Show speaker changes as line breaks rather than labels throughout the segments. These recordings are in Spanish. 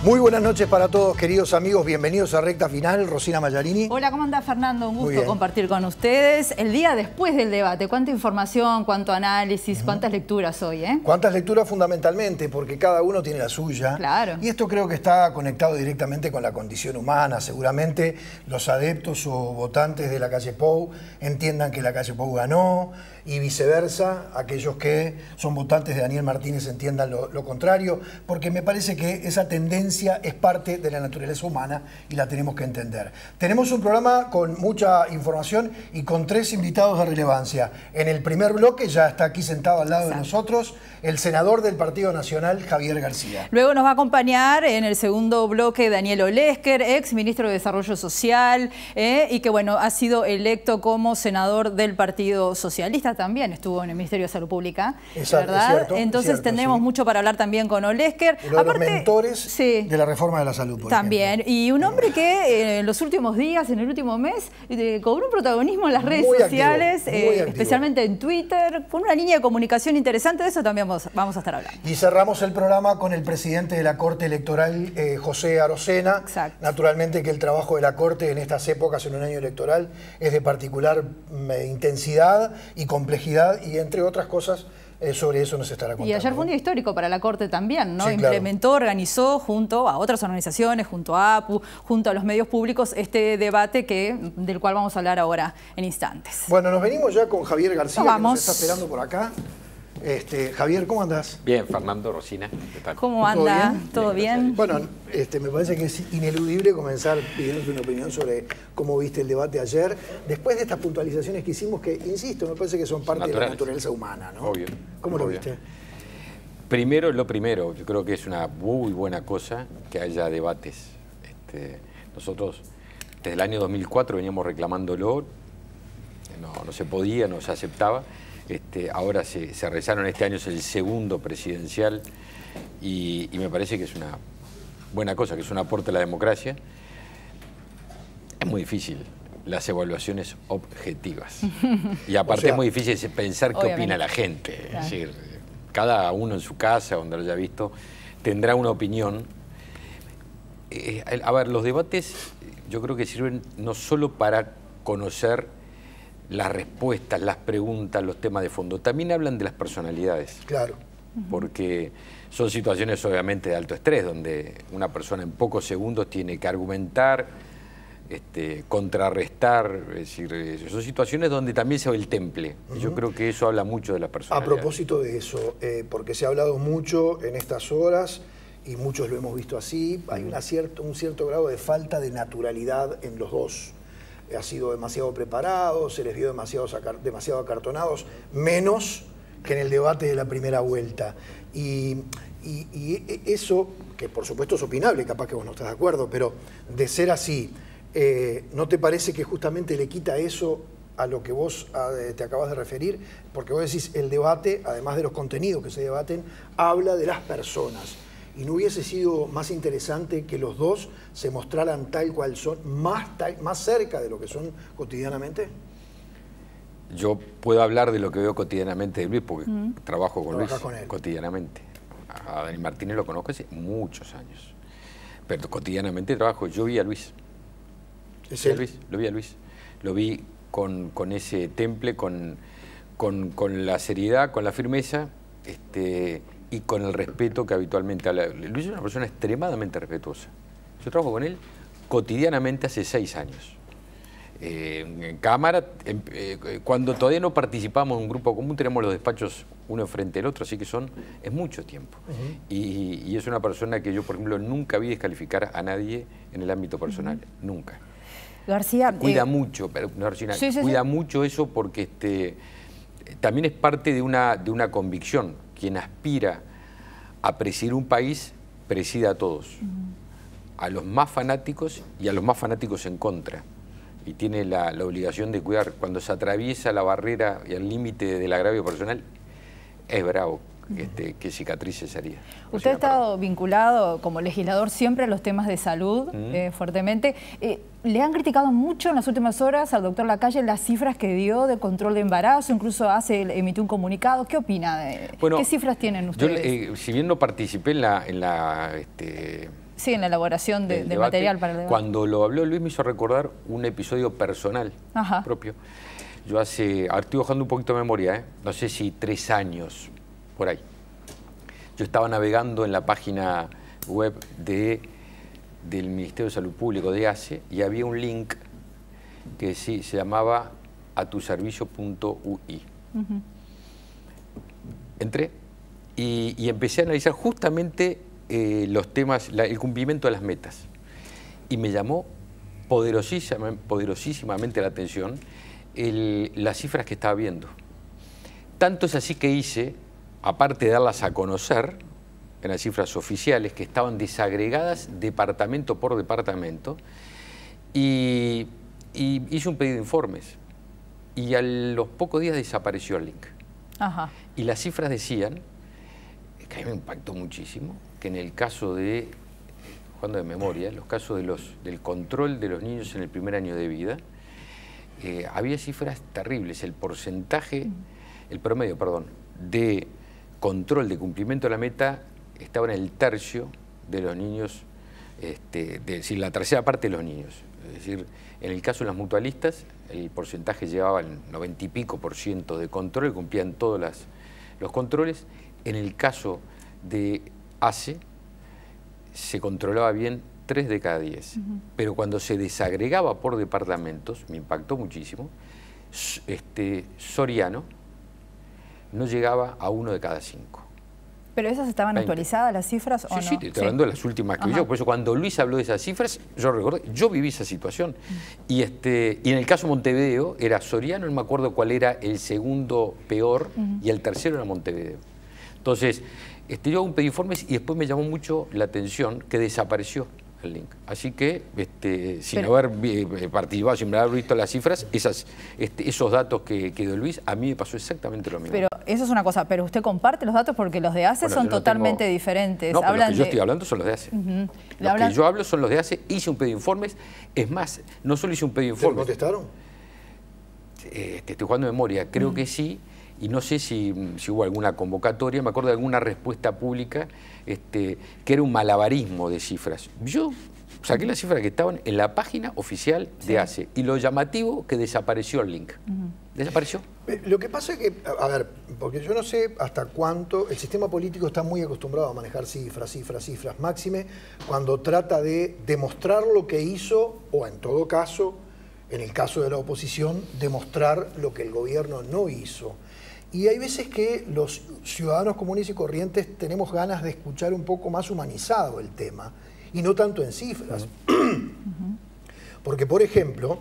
Muy buenas noches para todos, queridos amigos. Bienvenidos a Recta Final. Rosina Mallarini.
Hola, ¿cómo anda, Fernando? Un gusto compartir con ustedes. El día después del debate, ¿cuánta información, cuánto análisis, cuántas lecturas hoy?
Cuántas lecturas fundamentalmente, porque cada uno tiene la suya.
Claro.
Y esto creo que está conectado directamente con la condición humana. Seguramente los adeptos o votantes de la calle Pou entiendan que la calle Pou ganó y viceversa, aquellos que son votantes de Daniel Martínez entiendan lo contrario, porque me parece que esa tendencia es parte de la naturaleza humana y la tenemos que entender. Tenemos un programa con mucha información y con 3 invitados de relevancia. En el primer bloque ya está aquí sentado al lado de nosotros el senador del Partido Nacional, Javier García.
Luego nos va a acompañar en el segundo bloque Daniel Olesker, ex ministro de Desarrollo Social, y que bueno, ha sido electo como senador del Partido Socialista también, estuvo en el Ministerio de Salud Pública,
exacto,
¿verdad?
Es cierto,
entonces
es cierto,
tendremos
sí.
mucho para hablar también con Olesker.
Uno de los mentores
sí,
de la reforma de la salud, por
también.
ejemplo.
Y un hombre que en los últimos días, en el último mes, cobró un protagonismo en las redes
Muy
sociales,
activo, muy activo.
especialmente en Twitter, con una línea de comunicación interesante. De eso también vamos a estar hablando.
Y cerramos el programa con el presidente de la Corte Electoral, José Arocena.
Exacto.
Naturalmente que el trabajo de la Corte en estas épocas, en un año electoral, es de particular intensidad y complejidad y, entre otras cosas, sobre eso nos estará contando.
Y ayer fue un día histórico para la Corte también, ¿no?
Sí,
Implementó, organizó junto a otras organizaciones, junto a APU, junto a los medios públicos, este debate del cual vamos a hablar ahora en instantes.
Bueno, nos venimos ya con Javier García, que
Vamos.
nos está esperando por acá. Javier, ¿cómo andás?
Bien, Fernando, Rosina, ¿qué tal?
¿Cómo anda? ¿Todo bien?
Bueno, me parece que es ineludible comenzar pidiéndote una opinión sobre cómo viste el debate ayer, después de estas puntualizaciones que hicimos, que, insisto, me parece que son parte de la naturaleza humana, ¿no?
Obvio.
¿Cómo lo
obvio.
viste?
Primero, lo primero, yo creo que es una muy buena cosa que haya debates. Nosotros, desde el año 2004, veníamos reclamándolo, no se podía, no se aceptaba. Ahora se realizaron, este año es el segundo presidencial y me parece que es una buena cosa, que es un aporte a la democracia. Es muy difícil las evaluaciones objetivas y aparte es muy difícil pensar qué opina la gente.
Claro.
Es decir, cada uno en su casa, donde lo haya visto, tendrá una opinión. A ver, los debates yo creo que sirven no solo para conocer las respuestas, las preguntas, los temas de fondo, también hablan de las personalidades.
Claro.
Porque son situaciones obviamente de alto estrés, donde una persona en pocos segundos tiene que argumentar, contrarrestar, es decir, son situaciones donde también se ve el temple. Yo creo que eso habla mucho de la personalidad.
A propósito de eso, porque se ha hablado mucho en estas horas, y muchos lo hemos visto así, hay un cierto grado de falta de naturalidad en los dos. Ha sido demasiado preparado, se les vio demasiado acartonados, menos que en el debate de la primera vuelta. Y eso, que por supuesto es opinable, capaz que vos no estás de acuerdo, pero de ser así, ¿no te parece que justamente le quita eso a lo que vos te acabas de referir? Porque vos decís, el debate, además de los contenidos que se debaten, habla de las personas. ¿Y no hubiese sido más interesante que los dos se mostraran tal cual son, más cerca de lo que son cotidianamente?
Yo puedo hablar de lo que veo cotidianamente de Luis, porque trabajo con Luis cotidianamente. A Daniel Martínez lo conozco hace muchos años, pero cotidianamente trabajo. Yo vi a Luis. Lo vi a Luis. Lo vi con ese temple, con la seriedad, con la firmeza, y con el respeto que habitualmente habla. Luis es una persona extremadamente respetuosa. Yo trabajo con él cotidianamente hace 6 años. En cámara, cuando todavía no participamos en un grupo común, tenemos los despachos uno enfrente del otro, así que es mucho tiempo. Y es una persona que yo, por ejemplo, nunca vi descalificar a nadie en el ámbito personal, nunca.
García,
cuida mucho, cuida mucho eso, porque también es parte de una convicción. Quien aspira a presidir un país, preside a todos, a los más fanáticos y a los más fanáticos en contra. Y tiene la obligación de cuidar. Cuando se atraviesa la barrera y el límite del agravio personal, es bravo. qué cicatrices haría.
Usted ha estado vinculado como legislador siempre a los temas de salud, fuertemente. Le han criticado mucho en las últimas horas al doctor Lacalle las cifras que dio de control de embarazo, incluso emitió un comunicado. ¿Qué opina? ¿Qué cifras tienen ustedes?
Yo, si bien no participé en
Sí, en la elaboración de material para el debate.
Cuando lo habló Luis me hizo recordar un episodio personal propio. Yo estoy bajando un poquito de memoria, no sé si 3 años, por ahí. Yo estaba navegando en la página web del Ministerio de Salud Pública, de ACE, y había un link que se llamaba atuservicio.ui. Entré y empecé a analizar justamente los temas, el cumplimiento de las metas. Y me llamó poderosísimamente la atención las cifras que estaba viendo. Tanto es así que hice, aparte de darlas a conocer, en las cifras oficiales, que estaban desagregadas departamento por departamento, y hice un pedido de informes. Y a los pocos días desapareció el link. Y las cifras decían, que a mí me impactó muchísimo, que en el caso de, jugando de memoria, los casos del control de los niños en el primer año de vida, había cifras terribles. El promedio, de control de cumplimiento de la meta estaba en el tercio de los niños, decir, la tercera parte de los niños. Es decir, en el caso de las mutualistas, el porcentaje llevaba el 90 y pico % de control, cumplían todos los controles. En el caso de ACE, se controlaba bien 3 de cada 10. Pero cuando se desagregaba por departamentos, me impactó muchísimo, Soriano no llegaba a 1 de cada 5.
¿Pero esas estaban actualizadas las cifras o no?
Sí, te estoy hablando de las últimas que yo. Por eso cuando Luis habló de esas cifras, yo recordé, yo viví esa situación. Y en el caso Montevideo era Soriano, no me acuerdo cuál era el segundo peor, y el tercero era Montevideo. Entonces, yo hago un pedido de informes y después me llamó mucho la atención que desapareció el link. Así que, sin haber participado, sin haber visto las cifras, esos datos que dio Luis, a mí me pasó exactamente lo mismo.
Pero eso es una cosa, pero usted comparte los datos porque los de ACE son totalmente diferentes.
No, pero los que yo estoy hablando son los de ACE. Los que yo hablo son los de ACE, hice un pedido de informes. Es más, no solo hice un pedido de informes.
¿Te contestaron?
Estoy jugando de memoria, creo que sí. Y no sé si hubo alguna convocatoria, me acuerdo de alguna respuesta pública que era un malabarismo de cifras. Yo saqué las cifras que estaban en la página oficial de ACE y lo llamativo que desapareció el link. Desapareció.
Lo que pasa es que, a ver, porque yo no sé hasta cuánto el sistema político está muy acostumbrado a manejar cifras, máxime, cuando trata de demostrar lo que hizo, o en todo caso, en el caso de la oposición, demostrar lo que el gobierno no hizo. Y hay veces que los ciudadanos comunes y corrientes tenemos ganas de escuchar un poco más humanizado el tema, y no tanto en cifras. Porque, por ejemplo,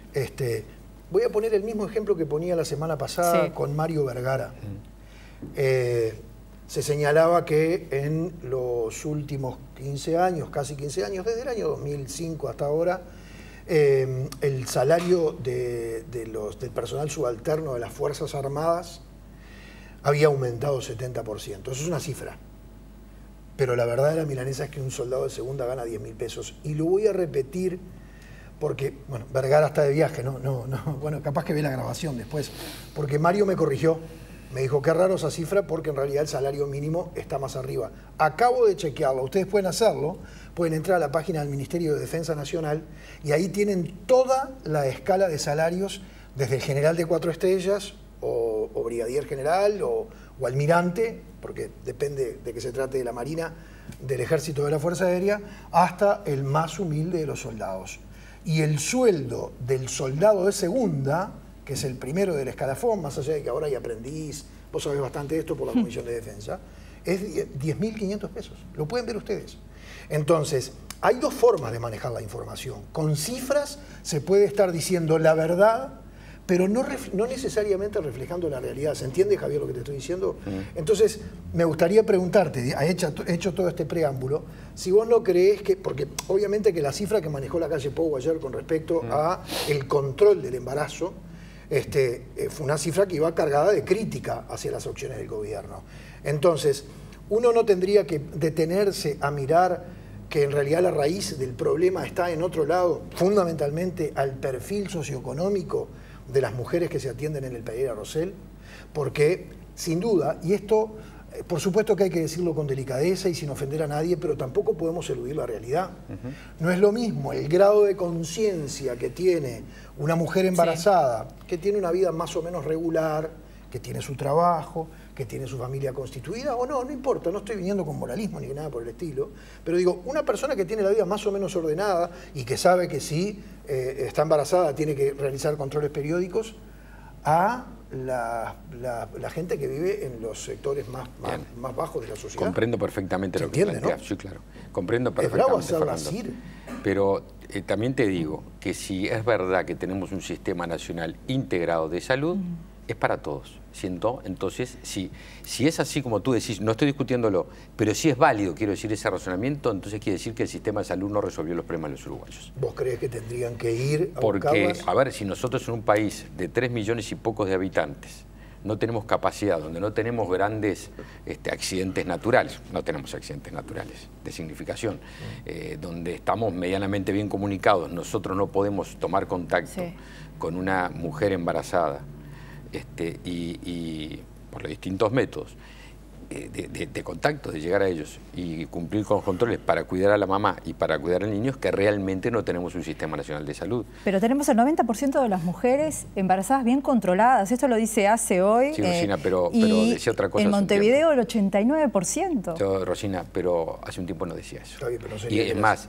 voy a poner el mismo ejemplo que ponía la semana pasada con Mario Vergara. Se señalaba que en los últimos 15 años, casi 15 años, desde el año 2005 hasta ahora, el salario del personal subalterno de las Fuerzas Armadas había aumentado 70%. Eso es una cifra. Pero la verdad de la milanesa es que un soldado de segunda gana 10.000 pesos. Y lo voy a repetir porque, bueno, Vergara está de viaje, bueno, capaz que ve la grabación después. Porque Mario me corrigió, me dijo, qué raro esa cifra porque en realidad el salario mínimo está más arriba. Acabo de chequearlo, ustedes pueden hacerlo, pueden entrar a la página del Ministerio de Defensa Nacional y ahí tienen toda la escala de salarios desde el general de 4 estrellas, o brigadier general, o almirante, porque depende de que se trate de la Marina, del Ejército, de la Fuerza Aérea, hasta el más humilde de los soldados. Y el sueldo del soldado de segunda, que es el primero del escalafón, más allá de que ahora hay aprendiz, vos sabés bastante de esto por la Comisión de Defensa, es 10.500 pesos. Lo pueden ver ustedes. Entonces, hay dos formas de manejar la información. Con cifras se puede estar diciendo la verdad, pero no necesariamente reflejando la realidad. ¿Se entiende, Javier, lo que te estoy diciendo? Entonces, me gustaría preguntarte, hecho todo este preámbulo, si vos no creés que, porque obviamente que la cifra que manejó la calle Pou ayer con respecto a el control del embarazo, fue una cifra que iba cargada de crítica hacia las opciones del gobierno. Entonces, uno no tendría que detenerse a mirar que en realidad la raíz del problema está en otro lado, fundamentalmente al perfil socioeconómico de las mujeres que se atienden en el Pereira Rosell, porque sin duda, y esto por supuesto que hay que decirlo con delicadeza y sin ofender a nadie, pero tampoco podemos eludir la realidad. No es lo mismo el grado de conciencia que tiene una mujer embarazada, que tiene una vida más o menos regular, que tiene su trabajo, que tiene su familia constituida, o no, no importa, no estoy viniendo con moralismo ni nada por el estilo, pero digo, una persona que tiene la vida más o menos ordenada y que sabe que si está embarazada tiene que realizar controles periódicos, a la gente que vive en los sectores más bajos de la sociedad.
Comprendo perfectamente lo que planteas, ¿no? Sí, claro. Comprendo perfectamente, Fernando. Pero también te digo que si es verdad que tenemos un sistema nacional integrado de salud, es para todos. Entonces, si es así como tú decís, no estoy discutiéndolo, pero si es válido, quiero decir, ese razonamiento, entonces quiere decir que el sistema de salud no resolvió los problemas de los uruguayos.
¿Vos crees que tendrían que ir a
Porque,
buscarlas?
a ver, si nosotros en un país de 3 millones y pocos de habitantes no tenemos capacidad, donde no tenemos grandes accidentes naturales, no tenemos accidentes naturales de significación, donde estamos medianamente bien comunicados, nosotros no podemos tomar contacto con una mujer embarazada, y por los distintos métodos de contacto, de llegar a ellos y cumplir con los controles para cuidar a la mamá y para cuidar al niño, es que realmente no tenemos un sistema nacional de salud.
Pero tenemos el 90% de las mujeres embarazadas bien controladas, esto lo dice ACE hoy.
Sí, Rosina, pero decía otra cosa.
En Montevideo el 89%.
Yo, Rosina, pero hace un tiempo no decía eso.
Está bien, pero no
y es más,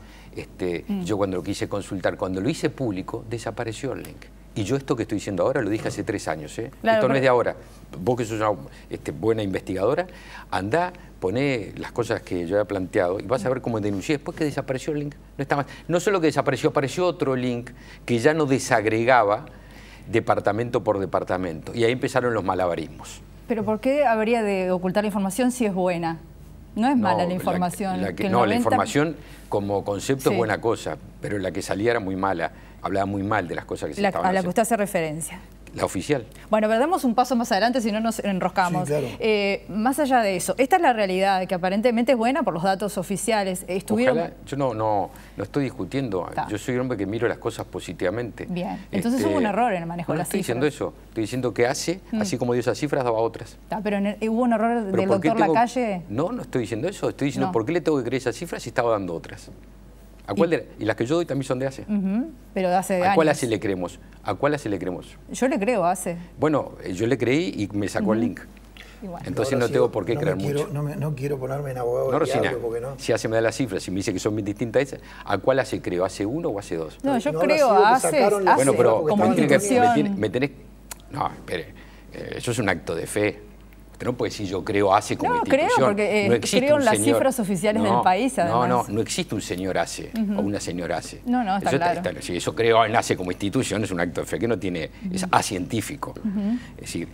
yo cuando lo quise consultar, cuando lo hice público, desapareció el link. Y yo esto que estoy diciendo ahora lo dije hace 3 años.
Claro,
esto no es de ahora. Vos que sos una buena investigadora, andá, poné las cosas que yo había planteado y vas a ver cómo denuncié. Después que desapareció el link, no está más. No solo que desapareció, apareció otro link que ya no desagregaba departamento por departamento. Y ahí empezaron los malabarismos.
¿Pero por qué habría de ocultar la información si es buena? No es mala la información.
La información como concepto es buena cosa, pero la que salía era muy mala. Hablaba muy mal de las cosas que se estaban haciendo.
A la que usted hace referencia.
La oficial.
Bueno, pero demos un paso más adelante, si no nos enroscamos.
Sí, claro.
Más allá de eso, esta es la realidad, que aparentemente es buena por los datos oficiales.
Ojalá, yo no estoy discutiendo. Yo soy un hombre que miro las cosas positivamente.
Bien, entonces hubo un error en el manejo de las cifras.
No estoy diciendo eso. Estoy diciendo que hace, así como dio esas cifras, daba otras.
Pero hubo un error del doctor Lacalle.
No estoy diciendo eso. Estoy diciendo por qué le tengo que creer esas cifras si estaba dando otras. ¿A cuál y las que yo doy también son de ACE.
Pero de hace años.
¿A cuál ACE le creemos? ¿A cuál ACE le creemos?
Yo le creo a ACE.
Bueno, yo le creí y me sacó el link.
Bueno.
Entonces no tengo por qué creer mucho.
No quiero ponerme en abogado del diablo, porque no.
Si ACE me da las cifras y me dice que son bien distintas, ¿a cuál ACE creo? ¿ACE 1 o ACE 2?
No, yo creo a ACE.
Bueno, pero
como institución.
me tenés... No, espere. Eso es un acto de fe. Usted no puede decir yo creo ACE como institución.
Creo, porque
no existe
creo en las cifras oficiales del país, además.
No existe un señor ACE o una señora ACE.
No, está claro.
Si eso creo en ACE como institución es un acto de fe que no tiene, es acientífico. Es decir,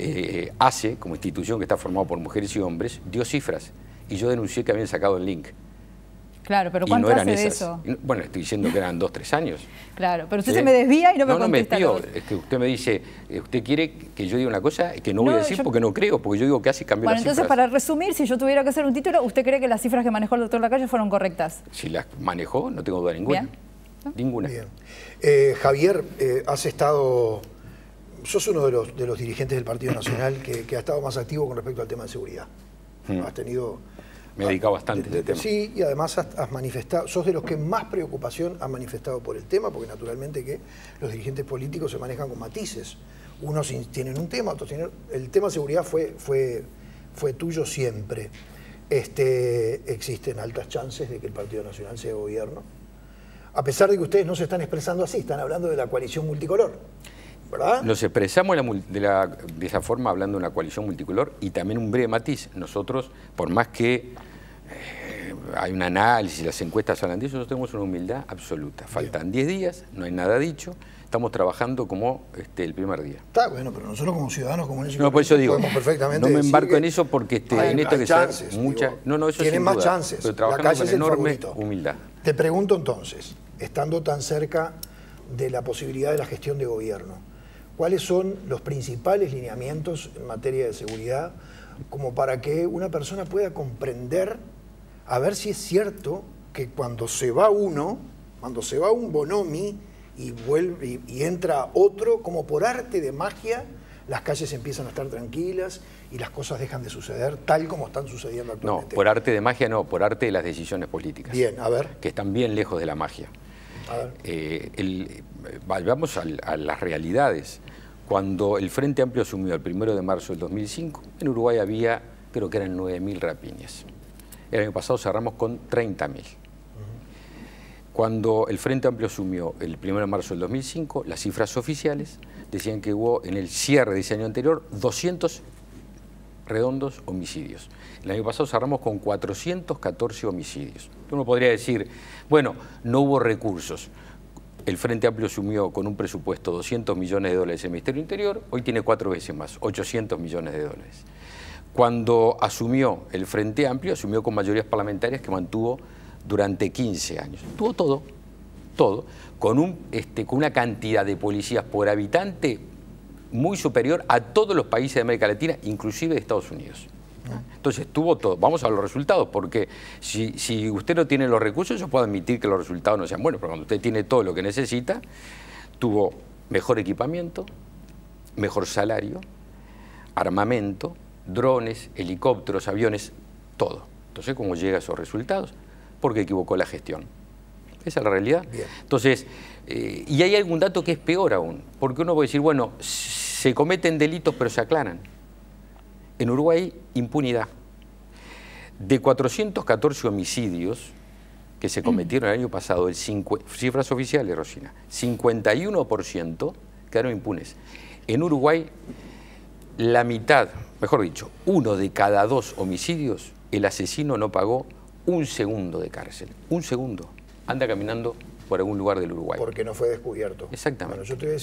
ACE como institución que está formado por mujeres y hombres dio cifras y yo denuncié que habían sacado el link.
Claro, pero ¿cuánto hace de eso?
Bueno, estoy diciendo que eran 2 o 3 años.
Claro, pero usted se me desvía y no me contesta.
No me desvío, es que usted me dice, usted quiere que yo diga una cosa que no voy a decir porque no creo, porque yo digo que ACE cambió las cifras.
Bueno, entonces para resumir, si yo tuviera que hacer un título, ¿usted cree que las cifras que manejó el doctor Lacalle fueron correctas?
Si las manejó, no tengo duda ninguna.
Bien.
Ninguna.
Bien. Javier, has estado... Sos uno de los dirigentes del Partido Nacional que ha estado más activo con respecto al tema de seguridad. Has tenido...
Me he dedicado bastante a este tema.
Sí, y además has manifestado, sos de los que más preocupación han manifestado por el tema, porque naturalmente que los dirigentes políticos se manejan con matices. Unos tienen un tema, otros tienen... El tema de seguridad fue tuyo siempre. Existen altas chances de que el Partido Nacional sea gobierno. A pesar de que ustedes no se están expresando así, están hablando de la coalición multicolor, ¿verdad?
Nos expresamos de esa forma hablando de una coalición multicolor y también un breve matiz. Nosotros, por más que hay un análisis, las encuestas hablan de eso, nosotros tenemos una humildad absoluta. Faltan 10 días, no hay nada dicho, estamos trabajando como el primer día.
Está bueno, pero nosotros como ciudadanos comunes y
no, por eso digo,
perfectamente
no me embarco en eso porque en esto que
chances,
ser mucha...
Digo,
no, eso
tienen
sin
más
duda,
chances.
Pero trabajando con enorme humildad.
Te pregunto entonces, estando tan cerca de la posibilidad de la gestión de gobierno, ¿cuáles son los principales lineamientos en materia de seguridad como para que una persona pueda comprender, a ver si es cierto que cuando se va uno, cuando se va un Bonomi y vuelve y entra otro, como por arte de magia, las calles empiezan a estar tranquilas y las cosas dejan de suceder tal como están sucediendo actualmente.
No, por arte de magia no, por arte de las decisiones políticas.
Bien, a ver.
Que están bien lejos de la magia.
A ver.
Vamos a las realidades. Cuando el Frente Amplio asumió el 1 de marzo del 2005, en Uruguay había, creo que eran 9.000 rapiñas. El año pasado cerramos con 30.000. Cuando el Frente Amplio asumió el 1 de marzo del 2005, las cifras oficiales decían que hubo en el cierre de ese año anterior 200 redondos homicidios. El año pasado cerramos con 414 homicidios. Uno podría decir, bueno, no hubo recursos. El Frente Amplio asumió con un presupuesto 200 millones de dólares el Ministerio Interior, hoy tiene 4 veces más, 800 millones de dólares. Cuando asumió el Frente Amplio, asumió con mayorías parlamentarias que mantuvo durante 15 años. Tuvo todo, con una cantidad de policías por habitante muy superior a todos los países de América Latina, inclusive de Estados Unidos. Entonces tuvo todo. Vamos a los resultados, porque si usted no tiene los recursos, yo puedo admitir que los resultados no sean buenos, pero cuando usted tiene todo lo que necesita, tuvo mejor equipamiento, mejor salario, armamento, drones, helicópteros, aviones, todo. Entonces, ¿cómo llega a esos resultados? Porque equivocó la gestión. Esa es la realidad. Bien. Entonces, y hay algún dato que es peor aún, porque uno puede decir, bueno, se cometen delitos pero se aclaran. En Uruguay, impunidad. De 414 homicidios que se cometieron el año pasado, cifras oficiales, Rosina, 51% quedaron impunes. En Uruguay, la mitad, mejor dicho, 1 de cada 2 homicidios, el asesino no pagó un segundo de cárcel. Un segundo. Anda caminando por algún lugar del Uruguay.
Porque no fue descubierto.
Exactamente.
Bueno, yo te voy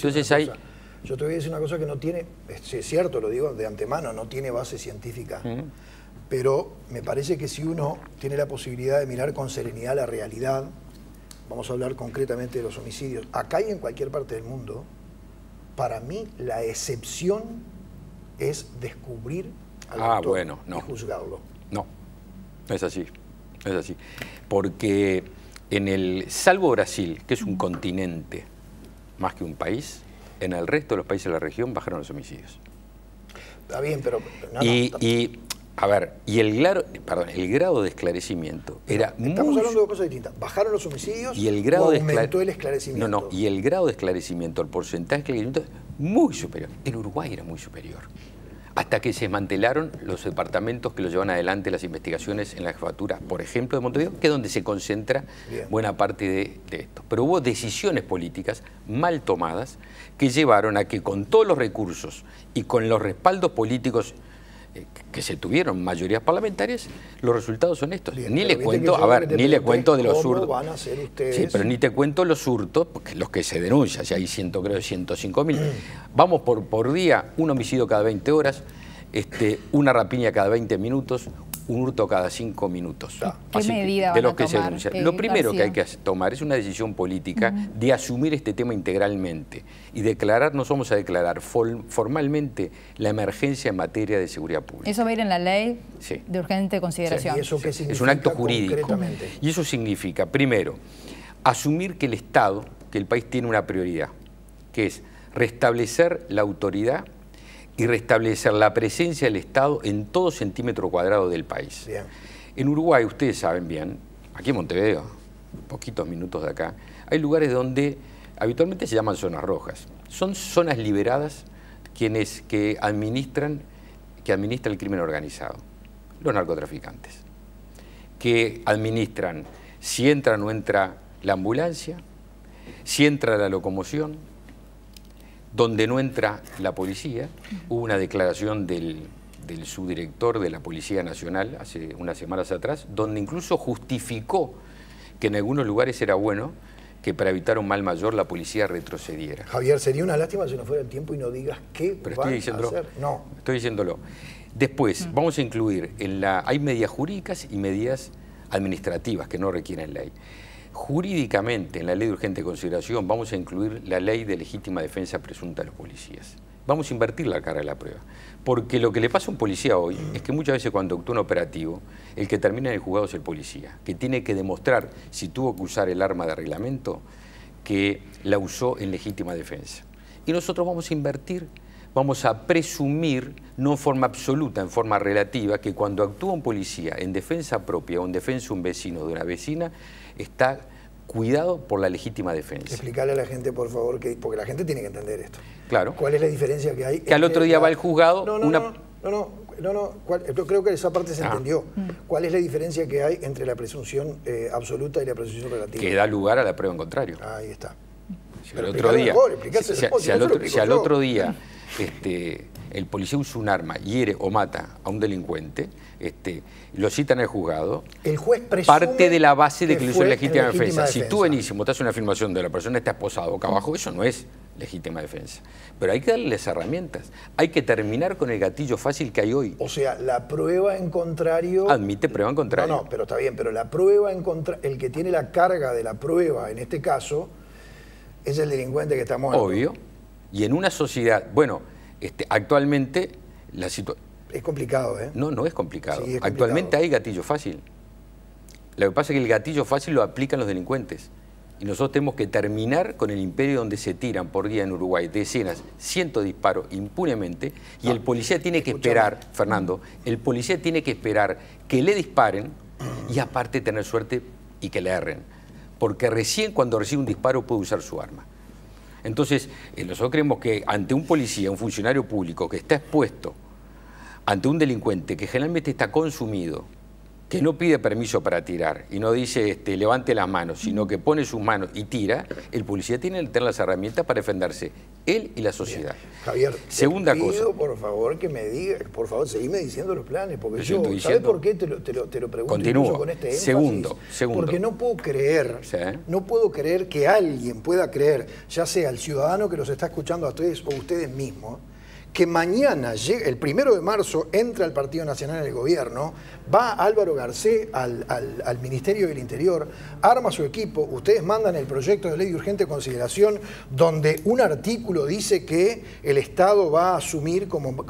a decir una cosa que no tiene, es cierto, lo digo de antemano, no tiene base científica. Pero me parece que si uno tiene la posibilidad de mirar con serenidad la realidad, vamos a hablar concretamente de los homicidios, acá y en cualquier parte del mundo, para mí la excepción es descubrir al autor y juzgarlo.
No, no es así. No es así. Porque salvo Brasil, que es un continente más que un país, en el resto de los países de la región bajaron los homicidios.
Está bien, pero...
Y el grado de esclarecimiento era muy...
Estamos hablando de cosas distintas. ¿Bajaron los homicidios
y el grado
o aumentó el esclarecimiento?
No, y el grado de esclarecimiento, el porcentaje de esclarecimiento, muy superior. En Uruguay era muy superior. Hasta que se desmantelaron los departamentos que lo llevan adelante las investigaciones en la jefatura, por ejemplo, de Montevideo, que es donde se concentra buena parte de esto. Pero hubo decisiones políticas mal tomadas que llevaron a que con todos los recursos y con los respaldos políticos que se tuvieron mayorías parlamentarias, los resultados son estos. Ni le cuento de los hurtos.
Van a hacer ustedes?
Sí, pero ni te cuento los hurtos, porque los que se denuncian, ya hay 105.000. Vamos por día, un homicidio cada 20 horas, una rapiña cada 20 minutos, un hurto cada 5 minutos.
¿Qué medida van a tomar?
Lo primero que hay que tomar es una decisión política de asumir este tema integralmente y declarar, nos vamos a declarar formalmente la emergencia en materia de seguridad pública.
¿Eso va a ir en la ley de urgente consideración?
¿Y eso qué significa?
Es un acto jurídico. Y eso significa, primero, asumir que el Estado, que el país tiene una prioridad, que es restablecer la autoridad y restablecer la presencia del Estado en todo centímetro cuadrado del país.
Bien.
En Uruguay, ustedes saben bien, aquí en Montevideo, poquitos minutos de acá, hay lugares donde habitualmente se llaman zonas rojas. Son zonas liberadas que administra el crimen organizado, los narcotraficantes, que administran si entra o no entra la ambulancia, si entra la locomoción, donde no entra la policía. Hubo una declaración del subdirector de la Policía Nacional hace unas semanas atrás, donde incluso justificó que en algunos lugares era bueno que para evitar un mal mayor la policía retrocediera.
Javier, sería una lástima si no fuera el tiempo y no digas qué van a hacer. No.
Estoy diciéndolo. Después, vamos a incluir hay medidas jurídicas y medidas administrativas que no requieren ley. Jurídicamente, en la ley de urgente consideración, vamos a incluir la ley de legítima defensa presunta a los policías. Vamos a invertir la carga de la prueba. Porque lo que le pasa a un policía hoy es que muchas veces cuando actúa un operativo, el que termina en el juzgado es el policía, que tiene que demostrar, si tuvo que usar el arma de reglamento, que la usó en legítima defensa. Y nosotros vamos a invertir vamos a presumir, no en forma absoluta, en forma relativa, que cuando actúa un policía en defensa propia o en defensa de un vecino o de una vecina, está cuidado por la legítima defensa.
Explicarle a la gente, por favor, porque la gente tiene que entender esto.
Claro.
¿Cuál es la diferencia que hay?
Que al otro día va al juzgado...
Yo creo que esa parte se entendió. ¿Cuál es la diferencia que hay entre la presunción absoluta y la presunción relativa?
Que da lugar a la prueba en contrario.
Ahí está.
Si al otro día el policía usa un arma, hiere o mata a un delincuente, lo citan al juzgado,
el juez
parte de la base de que lo hizo en legítima defensa. Si tú venís y mostrás una afirmación de la persona está esposada boca abajo, eso no es legítima defensa. Pero hay que darle las herramientas. Hay que terminar con el gatillo fácil que hay hoy.
O sea, la prueba en contrario...
Admite prueba en contrario.
No, pero está bien, pero la prueba en contrario, el que tiene la carga de la prueba, en este caso, es el delincuente que está muerto.
Obvio. Y en una sociedad, bueno, actualmente la situación...
Es complicado, ¿eh?
No, no es complicado.
Sí, es complicado.
Actualmente hay gatillo fácil. Lo que pasa es que el gatillo fácil lo aplican los delincuentes. Y nosotros tenemos que terminar con el imperio donde se tiran por día en Uruguay decenas, cientos de disparos impunemente, y el policía tiene que esperar, Fernando, el policía tiene que esperar que le disparen y aparte tener suerte y que le erren. Porque recién cuando recibe un disparo puede usar su arma. Entonces, nosotros creemos que ante un policía, un funcionario público que está expuesto ante un delincuente que generalmente está consumido, que no pide permiso para tirar y no dice levante las manos, sino que pone sus manos y tira, el policía tiene que tener las herramientas para defenderse, él y la sociedad.
Bien. Javier,
segunda
te pido,
cosa,
por favor, que me digas, por favor, seguime diciendo los planes, porque
yo
yo, ¿sabes por qué te lo pregunto?
Continúo.
Con este énfasis?
Segundo.
Porque no puedo creer, no puedo creer que alguien pueda creer, ya sea el ciudadano que los está escuchando a ustedes o ustedes mismos, que mañana, el 1 de marzo, entra el Partido Nacional en el gobierno, va Álvaro Garcés al Ministerio del Interior, arma su equipo, ustedes mandan el proyecto de ley de urgente consideración, donde un artículo dice que el Estado va a asumir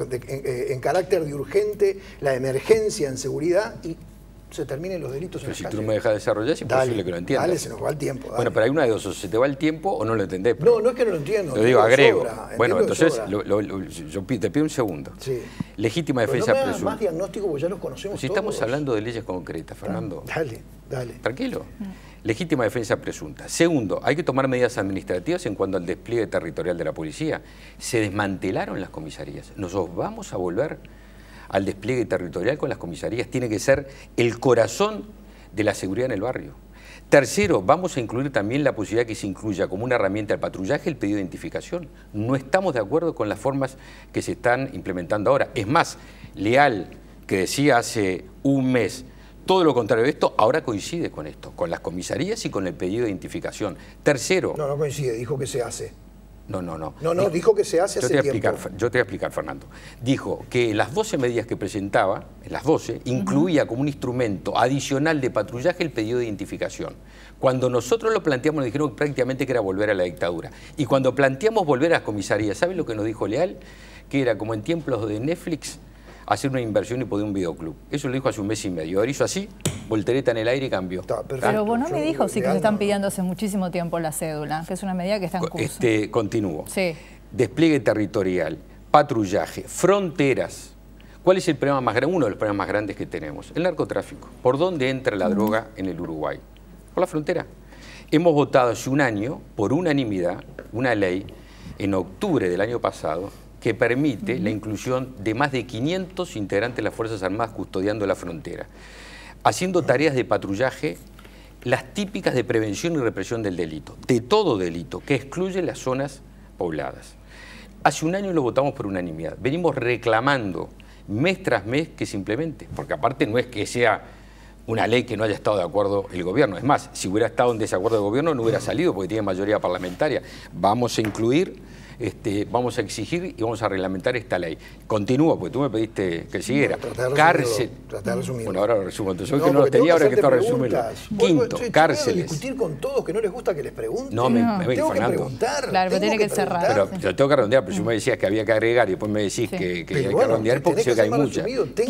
en carácter de urgente la emergencia en seguridad y se terminen los delitos en la calle.
Pero si tú no me dejas desarrollar, es imposible que lo entiendas.
Dale, se nos va el tiempo. Dale.
Bueno, pero hay una de dos, o se te va el tiempo o no lo entendés.
No, no es que no lo entiendo.
Lo digo, agrego. Bueno,
entonces,
yo te pido un segundo.
Sí.
Legítima defensa
presunta. No me hagas
presunta.
más diagnóstico porque ya los conocemos
Si
todos.
estamos hablando de leyes concretas, Fernando.
Dale.
Tranquilo. Legítima defensa presunta. Segundo, hay que tomar medidas administrativas en cuanto al despliegue territorial de la policía. Se desmantelaron las comisarías. Nosotros vamos a volver al despliegue territorial con las comisarías. Tiene que ser el corazón de la seguridad en el barrio. Tercero, vamos a incluir también la posibilidad que se incluya como una herramienta al patrullaje el pedido de identificación. No estamos de acuerdo con las formas que se están implementando ahora. Es más, Leal, que decía hace un mes todo lo contrario de esto, ahora coincide con esto, con las comisarías y con el pedido de identificación. Tercero...
No coincide, dijo que se hace.
No,
dijo que se hace hace tiempo.
Yo te voy a explicar, Fernando. Dijo que las 12 medidas que presentaba, las 12, incluía como un instrumento adicional de patrullaje el pedido de identificación. Cuando nosotros lo planteamos, nos dijeron prácticamente que era volver a la dictadura. Y cuando planteamos volver a las comisarías, ¿saben lo que nos dijo Leal? Que era como en tiempos de Netflix, hacer una inversión y poder un videoclub. Eso lo dijo hace un mes y medio. Ahora hizo así, voltereta en el aire y cambió.
Pero Bonomi dijo sí que se están pidiendo hace muchísimo tiempo la cédula, que es una medida que está en curso.
Continúo.
Sí.
Despliegue territorial, patrullaje, fronteras. ¿Cuál es el problema más grande? Uno de los problemas más grandes que tenemos. El narcotráfico. ¿Por dónde entra la droga en el Uruguay? Por la frontera. Hemos votado hace un año, por unanimidad, una ley, en octubre del año pasado, que permite la inclusión de más de 500 integrantes de las Fuerzas Armadas custodiando la frontera, haciendo tareas de patrullaje, las típicas de prevención y represión del delito, de todo delito, que excluye las zonas pobladas. Hace un año lo votamos por unanimidad. Venimos reclamando mes tras mes que se implemente, porque aparte no es que sea una ley que no haya estado de acuerdo el gobierno. Es más, si hubiera estado en desacuerdo el gobierno no hubiera salido porque tiene mayoría parlamentaria. Vamos a incluir... vamos a exigir y vamos a reglamentar esta ley. Continúo, porque tú me pediste que siguiera. Cárcel. Bueno, ahora lo resumo. Entonces, hoy que no lo tenía, ahora que está resumiendo. Quinto, cárceles.
Voy a discutir con todos que no les gusta que les pregunten.
No,
tengo que preguntar.
Claro, pero tiene que cerrar.
Pero yo tengo que redondear, pero si me decías que había que agregar y después me decís que hay que redondear porque sé que hay muchas.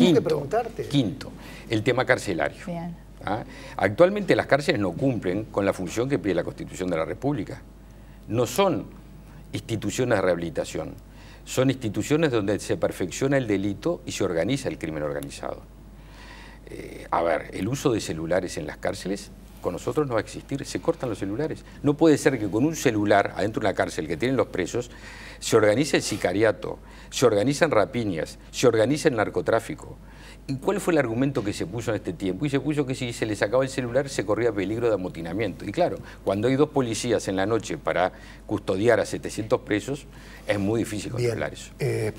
Quinto, el tema carcelario.
Bien.
Actualmente las cárceles no cumplen con la función que pide la Constitución de la República. No son instituciones de rehabilitación, Son instituciones donde se perfecciona el delito y se organiza el crimen organizado. A ver, el uso de celulares en las cárceles con nosotros no va a existir, se cortan los celulares. No puede ser que con un celular adentro de una cárcel que tienen los presos se organice el sicariato, se organizan rapiñas, se organiza el narcotráfico. ¿Y cuál fue el argumento que se puso en este tiempo? Y se puso que si se le sacaba el celular se corría peligro de amotinamiento. Y claro, cuando hay 2 policías en la noche para custodiar a 700 presos, es muy difícil controlar eso.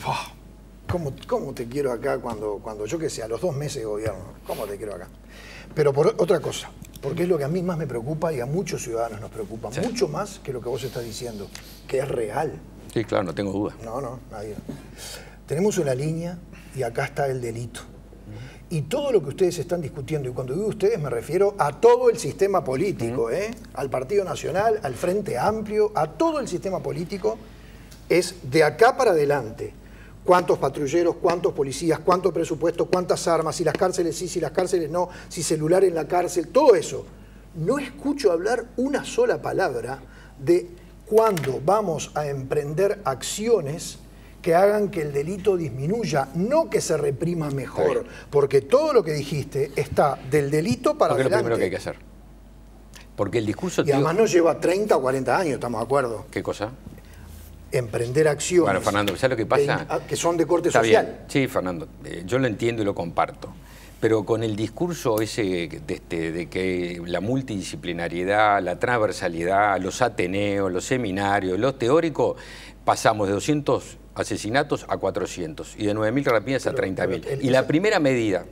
¿Cómo te quiero acá cuando yo que sé, a los 2 meses de gobierno? ¿Cómo te quiero acá? Pero por otra cosa, porque es lo que a mí más me preocupa y a muchos ciudadanos nos preocupa, sí, mucho más que lo que vos estás diciendo, que es real.
Sí, claro, no tengo duda.
No, nadie. Tenemos una línea y acá está el delito. Y todo lo que ustedes están discutiendo, y cuando digo ustedes me refiero a todo el sistema político, al Partido Nacional, al Frente Amplio, a todo el sistema político, es de acá para adelante. ¿Cuántos patrulleros, cuántos policías, cuánto presupuesto, cuántas armas, si las cárceles sí, si las cárceles no, si celular en la cárcel, todo eso? No escucho hablar una sola palabra de cuándo vamos a emprender acciones que hagan que el delito disminuya, no que se reprima mejor, porque todo lo que dijiste está del delito para adelante.
Es lo primero que hay que hacer. Porque el discurso...
Y además nos lleva 30 o 40 años, ¿estamos de acuerdo?
¿Qué cosa?
Emprender acciones.
Bueno, Fernando, ¿sabes lo que pasa?
Que son de corte
está
social.
Bien. Sí, Fernando, yo lo entiendo y lo comparto. Pero con el discurso ese de que la multidisciplinariedad, la transversalidad, los ateneos, los seminarios, los teóricos, pasamos de 200 asesinatos a 400 y de 9.000 rapiñas a 30.000. Y la primera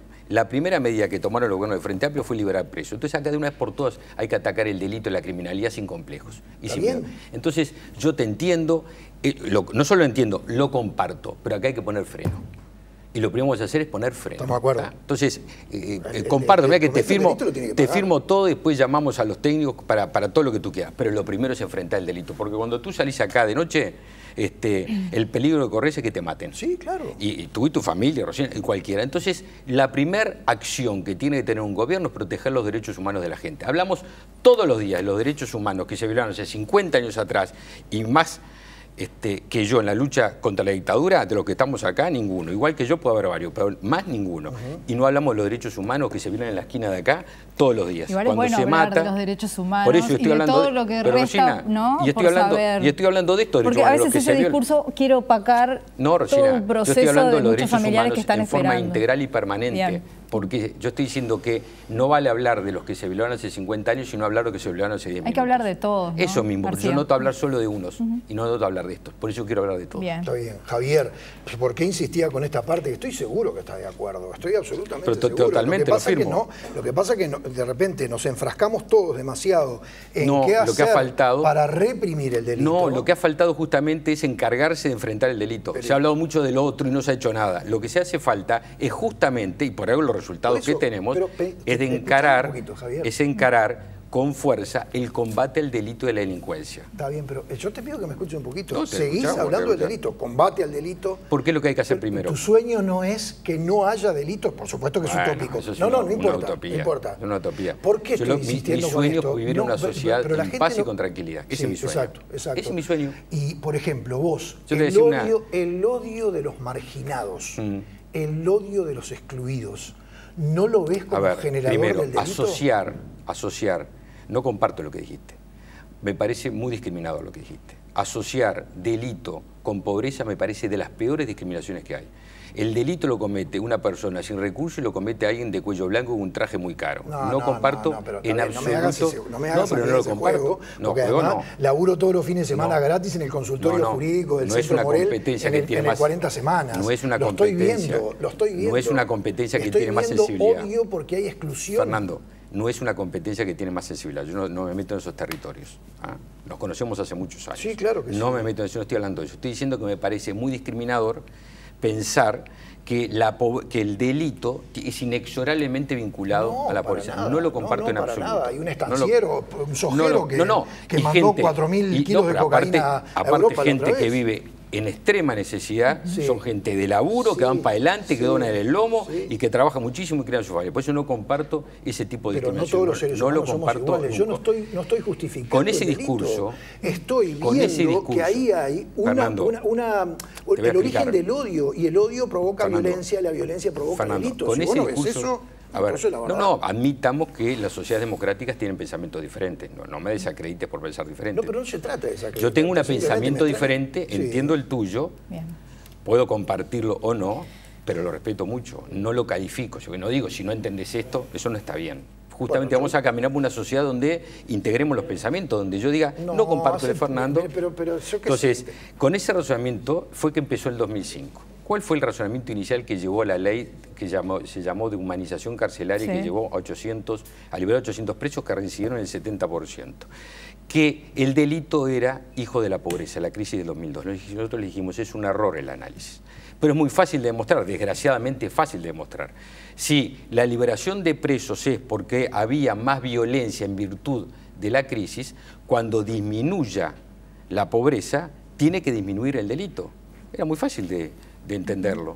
medida que tomaron los gobiernos de Frente Amplio fue liberar presos. Entonces acá de una vez por todas hay que atacar el delito y la criminalidad sin complejos. Y sin miedo. Entonces yo te entiendo, no solo lo entiendo, lo comparto, pero acá hay que poner freno. Y lo primero que vamos a hacer es poner freno.
Estamos de acuerdo.
¿Tá? Entonces, comparto, mira que te firmo todo, después llamamos a los técnicos para todo lo que tú quieras. Pero lo primero es enfrentar el delito, porque cuando tú salís acá de noche, el peligro que corres es que te maten.
Sí, claro.
Y tú y tu familia, Rocina, y cualquiera. Entonces, la primera acción que tiene que tener un gobierno es proteger los derechos humanos de la gente. Hablamos todos los días de los derechos humanos que se violaron hace 50 años atrás y más que yo en la lucha contra la dictadura, de los que estamos acá, ninguno. Igual que yo puede haber varios, pero más ninguno. Y no hablamos de los derechos humanos que se violan en la esquina de acá todos los días.
Igual
cuando
es bueno
se
hablar
mata,
de los derechos humanos
por eso estoy hablando
todo lo que resta,
Rosina,
¿no?
y estoy hablando de esto.
Porque a veces ese discurso quiere opacar todo un proceso de muchos familiares que están esperando.
En forma integral y permanente. Bien. Porque yo estoy diciendo que no vale hablar de los que se violaron hace 50 años, sino hablar de los que se violaron hace 10 minutos.
Hay que hablar de todos, ¿no?
Eso mismo, yo noto hablar solo de unos y no noto hablar de estos. Por eso quiero hablar de todos.
Bien. Está bien. Javier, ¿por qué insistía con esta parte? Estoy seguro que está de acuerdo, estoy absolutamente seguro.
Totalmente lo firmo.
Lo que pasa es que de repente nos enfrascamos todos demasiado en qué hacer para reprimir el delito.
No, lo que ha faltado justamente es encargarse de enfrentar el delito. Se ha hablado mucho de lo otro y no se ha hecho nada. Lo que se hace falta es justamente, y por algo los resultados que tenemos, es de encarar, con fuerza el combate al delito de la delincuencia.
Está bien, pero yo te pido que me escuches un poquito. No, seguís hablando del delito, combate al delito.
¿Por qué es lo que hay que hacer primero?
Tu sueño no es que no haya delitos, por supuesto que es utópico.
No importa. Es una utopía.
¿Por qué estoy insistiendo con esto?
Mi sueño es vivir en una sociedad en paz y con tranquilidad. Ese es mi sueño.
Exacto.
Ese es mi sueño.
Y, por ejemplo, vos, el odio de los marginados, el odio de los excluidos, ¿no lo ves como generador del delito?
Asociar, no comparto lo que dijiste. Me parece muy discriminador lo que dijiste. Asociar delito con pobreza me parece de las peores discriminaciones que hay. El delito lo comete una persona sin recursos y lo comete alguien de cuello blanco con un traje muy caro. No comparto en absoluto.
No me hagas ese juego, porque además laburo todos los fines de semana gratis en el consultorio jurídico del Centro Morel en el 40 semanas.
No es una competencia.
Lo estoy viendo.
No es una competencia que tiene más sensibilidad.
Odio porque hay exclusión.
Fernando, no es una competencia que tiene más sensibilidad. Yo no me meto en esos territorios. Nos conocemos hace muchos años.
Sí, claro que sí.
No me meto en eso, no estoy hablando de eso. Estoy diciendo que me parece muy discriminador pensar que el delito es inexorablemente vinculado a la pobreza. No lo comparto en absoluto.
Nada. Hay un estanciero, un sojero que mandó 4.000 kilos de cocaína a Europa.
Aparte gente que vive en extrema necesidad, son gente de laburo, que van para adelante, que donan el lomo y que trabajan muchísimo y crean su familia. Por eso no comparto ese tipo de discriminación.
Pero no todos los seres humanos somos iguales. Yo no estoy justificando
con ese discurso.
Estoy viendo que ahí hay el origen del odio, y el odio provoca violencia, la violencia provoca delitos.
Con ese discurso, admitamos que las sociedades democráticas tienen pensamientos diferentes. No me desacredites por pensar diferente.
No, pero no se trata de desacreditar.
Yo tengo un pensamiento diferente, entiendo el tuyo, puedo compartirlo o no, pero lo respeto mucho, no lo califico. Yo no digo, si no entendés esto, eso no está bien. Justamente vamos a caminar por una sociedad donde integremos los pensamientos, donde yo diga, no comparto de Fernando. Entonces, con ese razonamiento fue que empezó el 2005. ¿Cuál fue el razonamiento inicial que llevó a la ley que se llamó de humanización carcelaria y que llevó a liberar 800 presos que recibieron el 70%? Que el delito era hijo de la pobreza, la crisis del 2002. Nosotros le dijimos, es un error el análisis. Pero es muy fácil de demostrar, desgraciadamente es fácil de demostrar. Si la liberación de presos es porque había más violencia en virtud de la crisis, cuando disminuya la pobreza, tiene que disminuir el delito. Era muy fácil de entenderlo.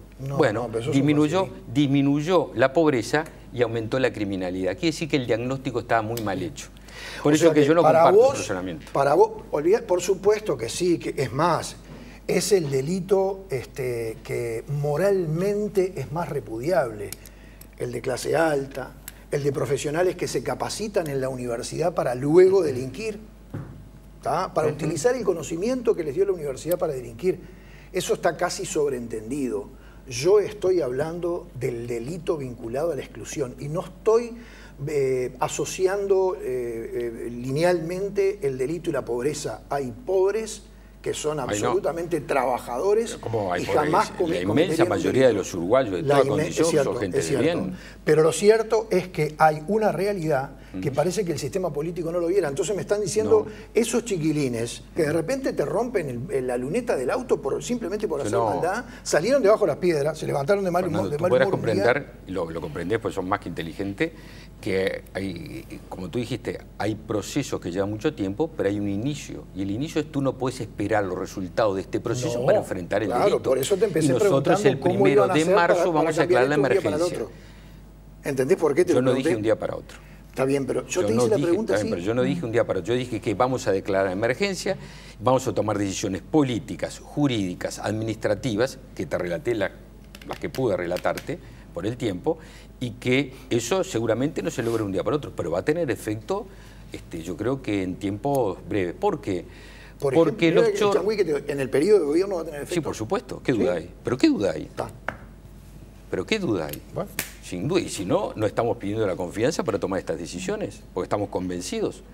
Disminuyó la pobreza y aumentó la criminalidad. Quiere decir que el diagnóstico estaba muy mal hecho. Por eso es que yo no comparto el razonamiento.
Para vos, por supuesto que sí, que es más, es el delito que moralmente es más repudiable. El de clase alta, el de profesionales que se capacitan en la universidad para luego delinquir, para utilizar el conocimiento que les dio la universidad para delinquir. Eso está casi sobreentendido. Yo estoy hablando del delito vinculado a la exclusión y no estoy asociando linealmente el delito y la pobreza. Hay pobres que son absolutamente trabajadores y jamás
la inmensa mayoría de los uruguayos de toda condición son gente de bien.
Pero lo cierto es que hay una realidad que parece que el sistema político no lo viera. Entonces me están diciendo esos chiquilines que de repente te rompen la luneta del auto simplemente por hacer maldad, salieron debajo de las piedras, se levantaron de mal humor.
Tú podrás comprender, lo comprendés porque son más que inteligentes, que hay, como tú dijiste, hay procesos que llevan mucho tiempo, pero hay un inicio. Y el inicio es tú no puedes esperar los resultados de este proceso para enfrentar el delito.
Por eso te empecé
y nosotros el 1 de marzo vamos a declarar la emergencia.
¿Entendés por qué te lo pregunté?
Yo no dije un día para otro.
Está bien, pero yo te hice la pregunta así.
Pero yo no dije un día para otro. Yo dije que vamos a declarar emergencia, vamos a tomar decisiones políticas, jurídicas, administrativas, que te relaté las que pude relatarte por el tiempo, y que eso seguramente no se logra un día para otro, pero va a tener efecto, yo creo que en tiempos breves. ¿Por qué? Porque los chorros...
en el periodo de gobierno va a tener efecto.
Sí, por supuesto. ¿Qué duda hay? ¿Pero qué duda hay? ¿Pero qué duda hay? Bueno. Sin duda. Y si no, no estamos pidiendo la confianza para tomar estas decisiones, porque estamos convencidos.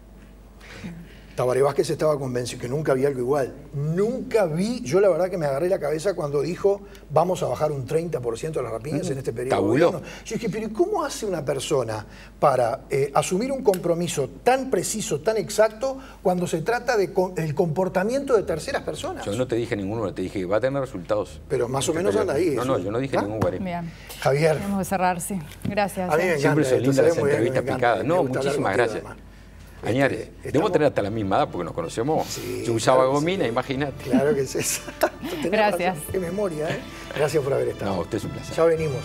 Tabaré Vázquez estaba convencido que nunca vi algo igual. Nunca vi, yo la verdad que me agarré la cabeza cuando dijo vamos a bajar un 30% de las rapiñas en este periodo de gobierno. Yo dije, pero ¿cómo hace una persona para asumir un compromiso tan preciso, tan exacto, cuando se trata del comportamiento de terceras personas?
Yo no te dije ninguno, te dije que va a tener resultados.
Pero más o menos anda ahí.
No, yo no dije ningún guarín.
Bien.
Javier.
Tenemos que cerrar, sí. Gracias.
A mí me encanta.
Siempre son lindas las entrevistas picadas. No, muchísimas gracias. Añares, debemos tener hasta la misma edad porque nos conocemos. Sí, yo usaba gomina, imagínate.
Claro que sí.
Gracias.
Qué memoria, ¿eh? Gracias por haber estado.
No, usted es un placer.
Ya venimos.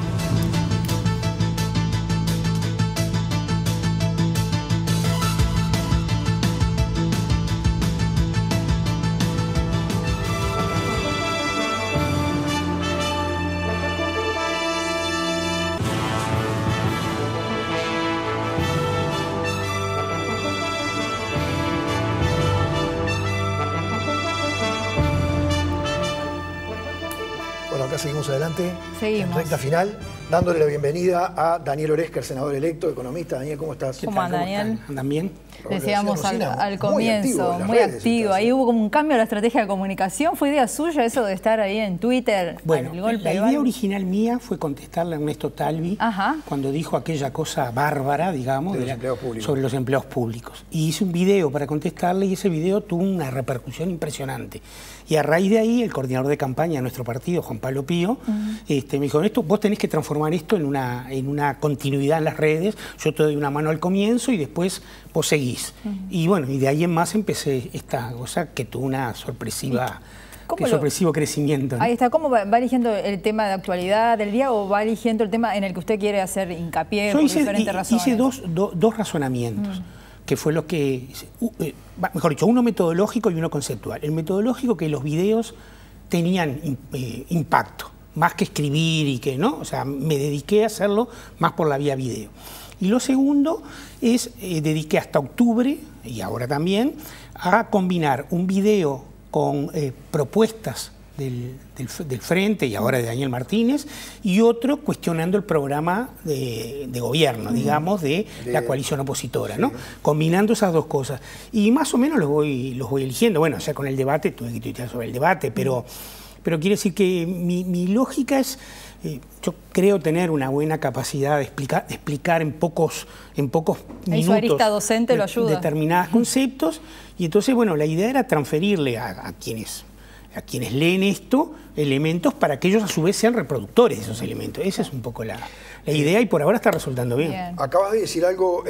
Seguimos adelante, en recta final, dándole la bienvenida a Daniel Oresca, el senador electo, economista. Daniel, ¿cómo estás?
¿Cómo andan, Daniel?
¿Andan bien?
Decíamos al comienzo, muy activo. Ahí hubo como un cambio en la estrategia de comunicación. ¿Fue idea suya eso de estar ahí en Twitter?
Bueno, la idea original mía fue contestarle a Ernesto Talvi cuando dijo aquella cosa bárbara, digamos, sobre los empleados públicos. Y hice un video para contestarle y ese video tuvo una repercusión impresionante. Y a raíz de ahí, el coordinador de campaña de nuestro partido, Juan Pablo Pío, me dijo, vos tenés que transformar esto en una continuidad en las redes. Yo te doy una mano al comienzo y después vos seguís. Y bueno, y de ahí en más empecé esta cosa que tuvo una sorpresiva que sorpresivo crecimiento, ¿no?
Ahí está. ¿Cómo va eligiendo el tema de actualidad del día o va eligiendo el tema en el que usted quiere hacer hincapié por diferentes razones?
Hice dos razonamientos, que fue lo que... mejor dicho, uno metodológico y uno conceptual. El metodológico, que los videos tenían impacto, más que escribir y que, ¿no? O sea, me dediqué a hacerlo más por la vía video. Y lo segundo es, dediqué hasta octubre, y ahora también, a combinar un video con propuestas del Frente y ahora de Daniel Martínez, y otro cuestionando el programa de gobierno, digamos, de la coalición opositora, ¿no? Combinando esas dos cosas. Y más o menos los voy eligiendo. Bueno, o sea, con el debate, tuve que tuitear sobre el debate, pero quiere decir que mi lógica es... yo creo tener una buena capacidad de explicar en pocos minutos
su arista docente lo ayuda.
Determinados conceptos, y entonces, bueno, la idea era transferirle a quienes leen esto elementos para que ellos a su vez sean reproductores de esos elementos. Esa es un poco la idea, y por ahora está resultando bien.
Acabas de decir algo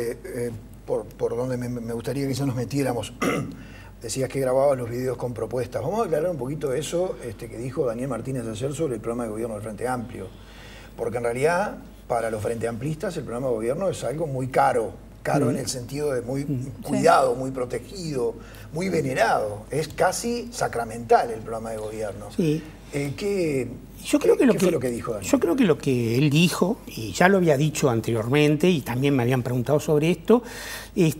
por donde me gustaría que ya nos metiéramos. Decías que grababas los videos con propuestas. Vamos a aclarar un poquito eso que dijo Daniel Martínez ayer sobre el programa de gobierno del Frente Amplio. Porque en realidad, para los Frente Amplistas, el programa de gobierno es algo muy caro. Caro en el sentido de muy cuidado, muy protegido, muy venerado. Es casi sacramental el programa de gobierno.
Sí.
¿Qué fue lo que dijo Daniel?
Yo creo que lo que él dijo, y ya lo había dicho anteriormente, y también me habían preguntado sobre esto, es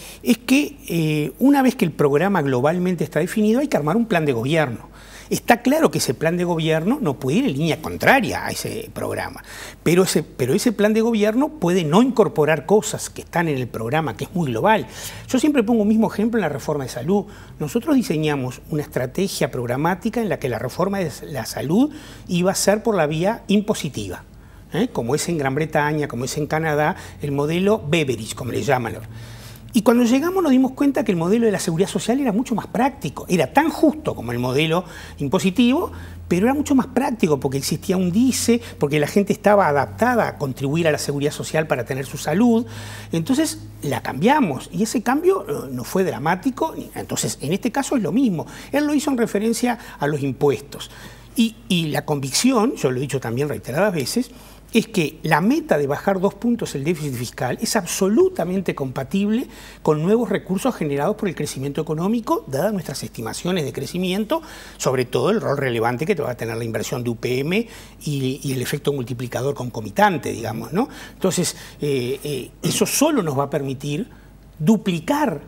que una vez que el programa globalmente está definido, hay que armar un plan de gobierno. Está claro que ese plan de gobierno no puede ir en línea contraria a ese programa, pero ese plan de gobierno puede no incorporar cosas que están en el programa, que es muy global. Yo siempre pongo un mismo ejemplo en la reforma de salud. Nosotros diseñamos una estrategia programática en la que la reforma de la salud iba a ser por la vía impositiva, como es en Gran Bretaña, como es en Canadá, el modelo Beveridge, como le llaman. Y cuando llegamos nos dimos cuenta que el modelo de la seguridad social era mucho más práctico. Era tan justo como el modelo impositivo, pero era mucho más práctico porque existía un DICE, porque la gente estaba adaptada a contribuir a la seguridad social para tener su salud. Entonces la cambiamos, y ese cambio no fue dramático. Entonces, en este caso es lo mismo. Él lo hizo en referencia a los impuestos. Y la convicción, yo lo he dicho también reiteradas veces, es que la meta de bajar 2 puntos el déficit fiscal es absolutamente compatible con nuevos recursos generados por el crecimiento económico, dadas nuestras estimaciones de crecimiento, sobre todo el rol relevante que va a tener la inversión de UPM y el efecto multiplicador concomitante, digamos, ¿no? Entonces, eso solo nos va a permitir duplicar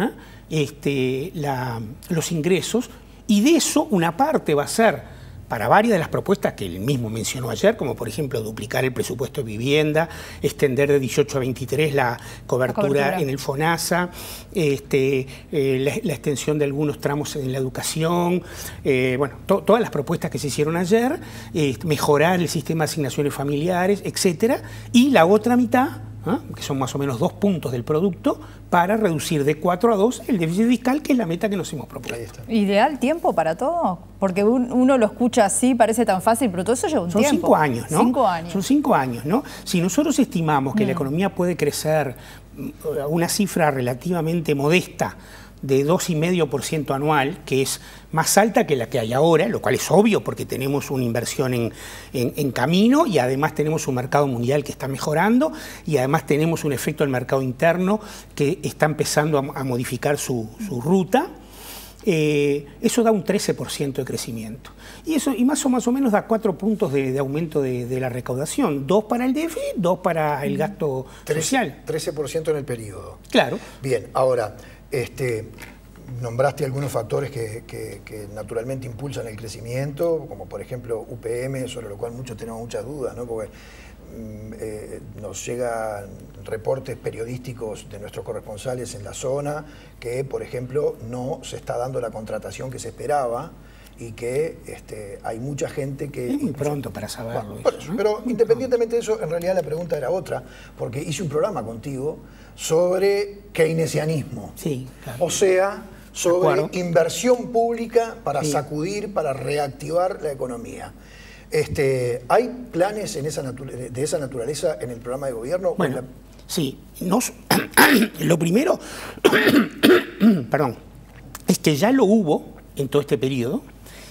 los ingresos, y de eso una parte va a ser para varias de las propuestas que él mismo mencionó ayer, como por ejemplo duplicar el presupuesto de vivienda, extender de 18 a 23 la cobertura en el FONASA, la extensión de algunos tramos en la educación, bueno, todas las propuestas que se hicieron ayer, mejorar el sistema de asignaciones familiares, etcétera, y la otra mitad, que son más o menos 2 puntos del producto, para reducir de 4 a 2 el déficit fiscal, que es la meta que nos hemos propuesto.
¿Ideal tiempo para todo? Porque uno lo escucha así, parece tan fácil, pero todo eso lleva un tiempo.
Son 5 años, ¿no?
5 años.
Son 5 años, ¿no? Si nosotros estimamos que la economía puede crecer a una cifra relativamente modesta, de 2,5% anual, que es más alta que la que hay ahora, lo cual es obvio porque tenemos una inversión en camino, y además tenemos un mercado mundial que está mejorando, y además tenemos un efecto del mercado interno que está empezando a modificar su ruta. Eso da un 13% de crecimiento. Y más o menos da 4 puntos de aumento de la recaudación. 2 para el déficit, 2 para el gasto social.
13% en el periodo.
Claro.
Bien, ahora... nombraste algunos factores que naturalmente impulsan el crecimiento, como por ejemplo UPM, sobre lo cual muchos tenemos muchas dudas, ¿no? Porque nos llegan reportes periodísticos de nuestros corresponsales en la zona que, por ejemplo, no se está dando la contratación que se esperaba, y que hay mucha gente que...
Es muy pronto para saberlo.
Bueno, eso, ¿no? Pero independientemente de eso, en realidad la pregunta era otra, porque hice un programa contigo sobre keynesianismo.
Sí, claro.
O sea, sobre inversión pública para sacudir, para reactivar la economía. ¿Hay planes de esa naturaleza en el programa de gobierno?
Bueno, sí. Lo primero, perdón, es que ya lo hubo en todo este periodo,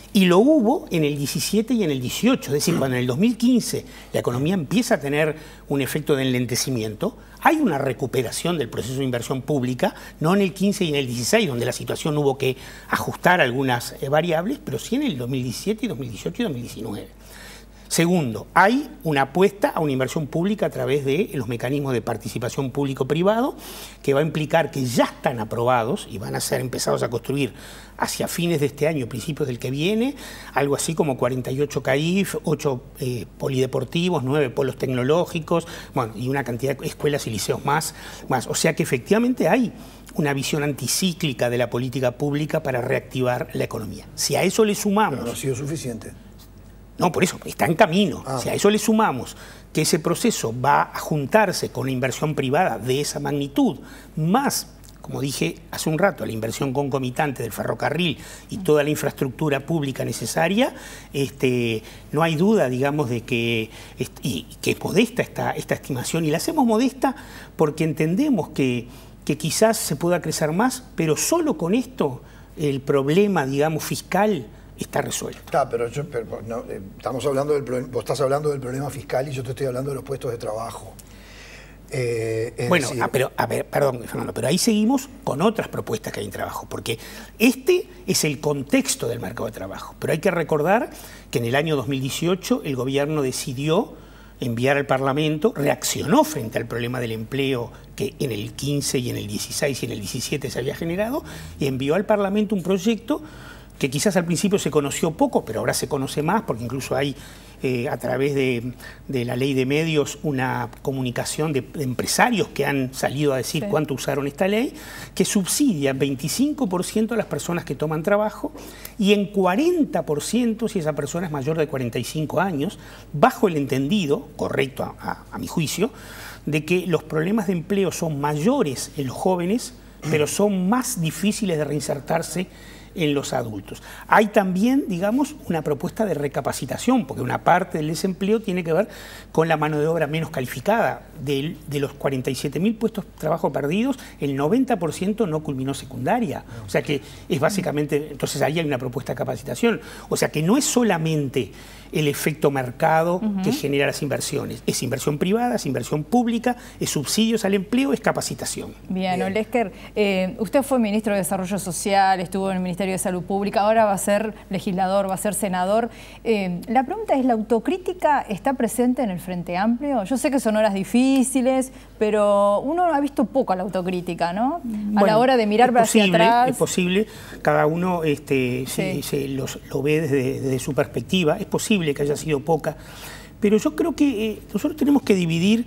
Y lo hubo en el 17 y en el 18, es decir, cuando en el 2015 la economía empieza a tener un efecto de enlentecimiento, hay una recuperación del proceso de inversión pública, no en el 15 y en el 16, donde la situación hubo que ajustar algunas variables, pero sí en el 2017, 2018 y 2019. Segundo, hay una apuesta a una inversión pública a través de los mecanismos de participación público-privado, que va a implicar que ya están aprobados y van a ser empezados a construir hacia fines de este año, principios del que viene, algo así como 48 CAIF, 8 polideportivos, 9 polos tecnológicos, bueno, y una cantidad de escuelas y liceos más. O sea que efectivamente hay una visión anticíclica de la política pública para reactivar la economía. Si a eso le sumamos...
Pero no ha sido suficiente.
No, por eso, está en camino. Si a eso le sumamos que ese proceso va a juntarse con la inversión privada de esa magnitud, más, como dije hace un rato, la inversión concomitante del ferrocarril y toda la infraestructura pública necesaria, no hay duda, digamos, de que es modesta esta estimación. Y la hacemos modesta porque entendemos que quizás se pueda crecer más, pero solo con esto el problema, digamos, fiscal está resuelto.
Pero estamos hablando vos estás hablando del problema fiscal y yo te estoy hablando de los puestos de trabajo.
Bueno, pero a ver, perdón, Fernando, pero ahí seguimos con otras propuestas que hay en trabajo, porque este es el contexto del mercado de trabajo. Pero hay que recordar que en el año 2018 el gobierno decidió enviar al Parlamento, reaccionó frente al problema del empleo que en el 15 y en el 16 y en el 17 se había generado, y envió al Parlamento un proyecto que quizás al principio se conoció poco, pero ahora se conoce más, porque incluso hay a través de la ley de medios una comunicación de empresarios que han salido a decir cuánto usaron esta ley, que subsidia 25% a las personas que toman trabajo y en 40% si esa persona es mayor de 45 años, bajo el entendido, correcto a mi juicio, de que los problemas de empleo son mayores en los jóvenes, pero son más difíciles de reinsertarse en los adultos. Hay también, digamos, una propuesta de recapacitación, porque una parte del desempleo tiene que ver con la mano de obra menos calificada. De los 47.000 puestos de trabajo perdidos, el 90% no culminó secundaria. O sea que es básicamente, entonces ahí hay una propuesta de capacitación. O sea que no es solamente el efecto mercado que genera las inversiones. Es inversión privada, es inversión pública, es subsidios al empleo, es capacitación.
Bien, Olesker, usted fue ministro de Desarrollo Social, estuvo en el Ministerio de Salud Pública, ahora va a ser legislador, va a ser senador. La pregunta es, ¿la autocrítica está presente en el Frente Amplio? Yo sé que son horas difíciles, pero uno ha visto poco a la autocrítica, ¿no? A la hora de mirar hacia atrás.
Es posible, cada uno lo ve desde su perspectiva, es posible que haya sido poca, pero yo creo que nosotros tenemos que dividir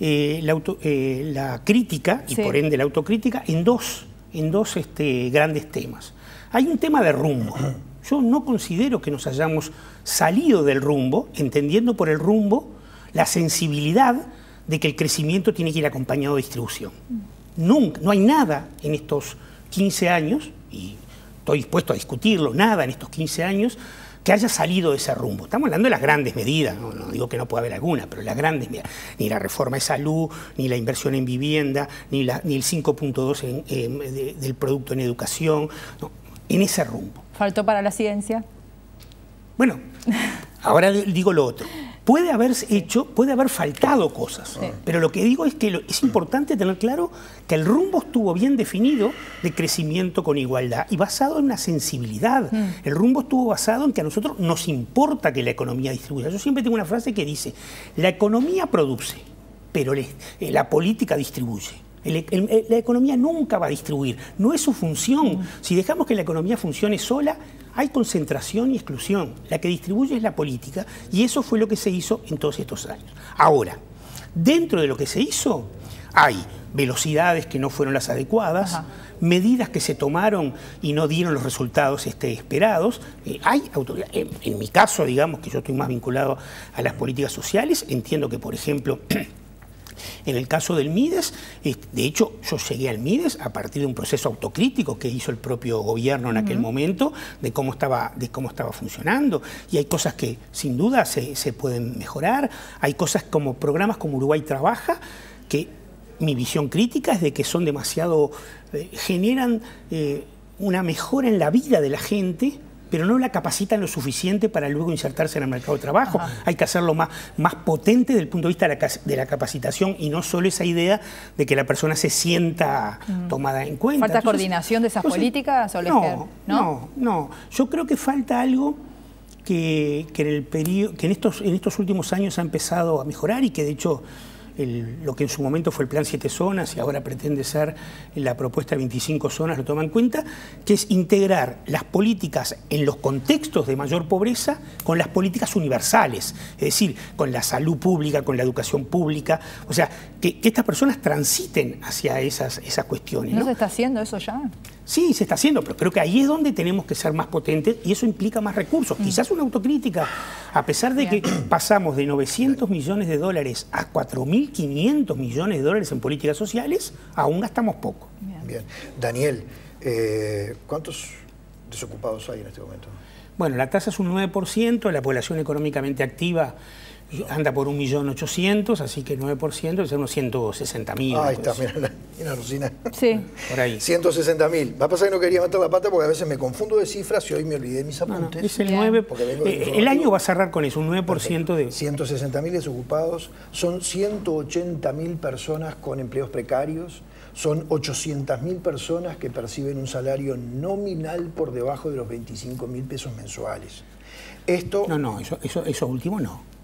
la crítica y por ende la autocrítica en dos grandes temas. Hay un tema de rumbo. Yo no considero que nos hayamos salido del rumbo, entendiendo por el rumbo la sensibilidad de que el crecimiento tiene que ir acompañado de distribución. Nunca, no hay nada en estos 15 años, y estoy dispuesto a discutirlo, nada en estos 15 años que haya salido de ese rumbo. Estamos hablando de las grandes medidas, no digo que no pueda haber alguna, pero las grandes medidas. Ni la reforma de salud, ni la inversión en vivienda, ni el 5.2 del producto en educación, no, en ese rumbo.
¿Faltó para la ciencia?
Bueno, ahora digo lo otro. Puede haber faltado cosas, pero lo que digo es que es importante tener claro que el rumbo estuvo bien definido de crecimiento con igualdad y basado en una sensibilidad. El rumbo estuvo basado en que a nosotros nos importa que la economía distribuya. Yo siempre tengo una frase que dice, la economía produce, pero la política distribuye. La economía nunca va a distribuir, no es su función. Si dejamos que la economía funcione sola, hay concentración y exclusión. La que distribuye es la política y eso fue lo que se hizo en todos estos años. Ahora, dentro de lo que se hizo, hay velocidades que no fueron las adecuadas, medidas que se tomaron y no dieron los resultados esperados. Hay autoridad. En mi caso, digamos que yo estoy más vinculado a las políticas sociales, entiendo que, por ejemplo, en el caso del Mides, de hecho, yo llegué al Mides a partir de un proceso autocrítico que hizo el propio gobierno en aquel momento, de cómo estaba funcionando. Y hay cosas que, sin duda, se pueden mejorar. Hay cosas como programas como Uruguay Trabaja, que mi visión crítica es de que son demasiado... generan una mejora en la vida de la gente, pero no la capacitan lo suficiente para luego insertarse en el mercado de trabajo. Hay que hacerlo más potente desde el punto de vista de la capacitación y no solo esa idea de que la persona se sienta tomada en cuenta.
¿Falta coordinación de esas políticas, Olesker?
No. Yo creo que falta algo que en estos últimos años ha empezado a mejorar y que de hecho lo que en su momento fue el plan 7 zonas y ahora pretende ser la propuesta de 25 zonas, lo toma en cuenta, que es integrar las políticas en los contextos de mayor pobreza con las políticas universales, es decir, con la salud pública, con la educación pública, o sea, que estas personas transiten hacia esas cuestiones.
¿No se está haciendo eso ya?
Sí, se está haciendo, pero creo que ahí es donde tenemos que ser más potentes y eso implica más recursos. Quizás una autocrítica, a pesar de que pasamos de 900 millones de dólares a 4.500 millones de dólares en políticas sociales, aún gastamos poco.
Bien. Daniel, ¿cuántos desocupados hay en este momento?
Bueno, la tasa es un 9%, la población económicamente activa anda por 1.800.000, así que 9% es unos 160.000.
Ahí está, mira Rosina.
Sí.
Por ahí.
160.000. Va a pasar que no quería meter la pata porque a veces me confundo de cifras y hoy me olvidé de mis apuntes.
Es el 9%. El año va a cerrar con eso, un 9% de...
160.000 desocupados, son 180.000 personas con empleos precarios, son 800.000 personas que perciben un salario nominal por debajo de los 25.000 pesos mensuales. Esto...
No, eso último no.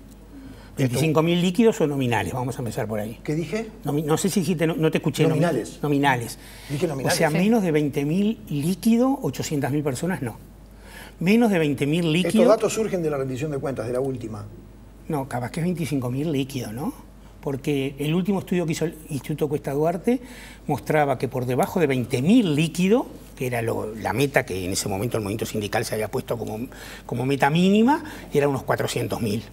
25.000 líquidos o nominales, vamos a empezar por ahí.
¿Qué dije?
No sé si dijiste, no te escuché.
Nominales.
Nominales.
Dije nominales.
O sea, menos de 20.000 líquidos, 800.000 personas no. Menos de 20.000 líquidos...
Estos datos surgen de la rendición de cuentas, de la última.
No, capaz que es 25.000 líquidos, ¿no? Porque el último estudio que hizo el Instituto Cuesta Duarte mostraba que por debajo de 20.000 líquidos, que era la meta que en ese momento el movimiento sindical se había puesto como meta mínima, era unos 400.000.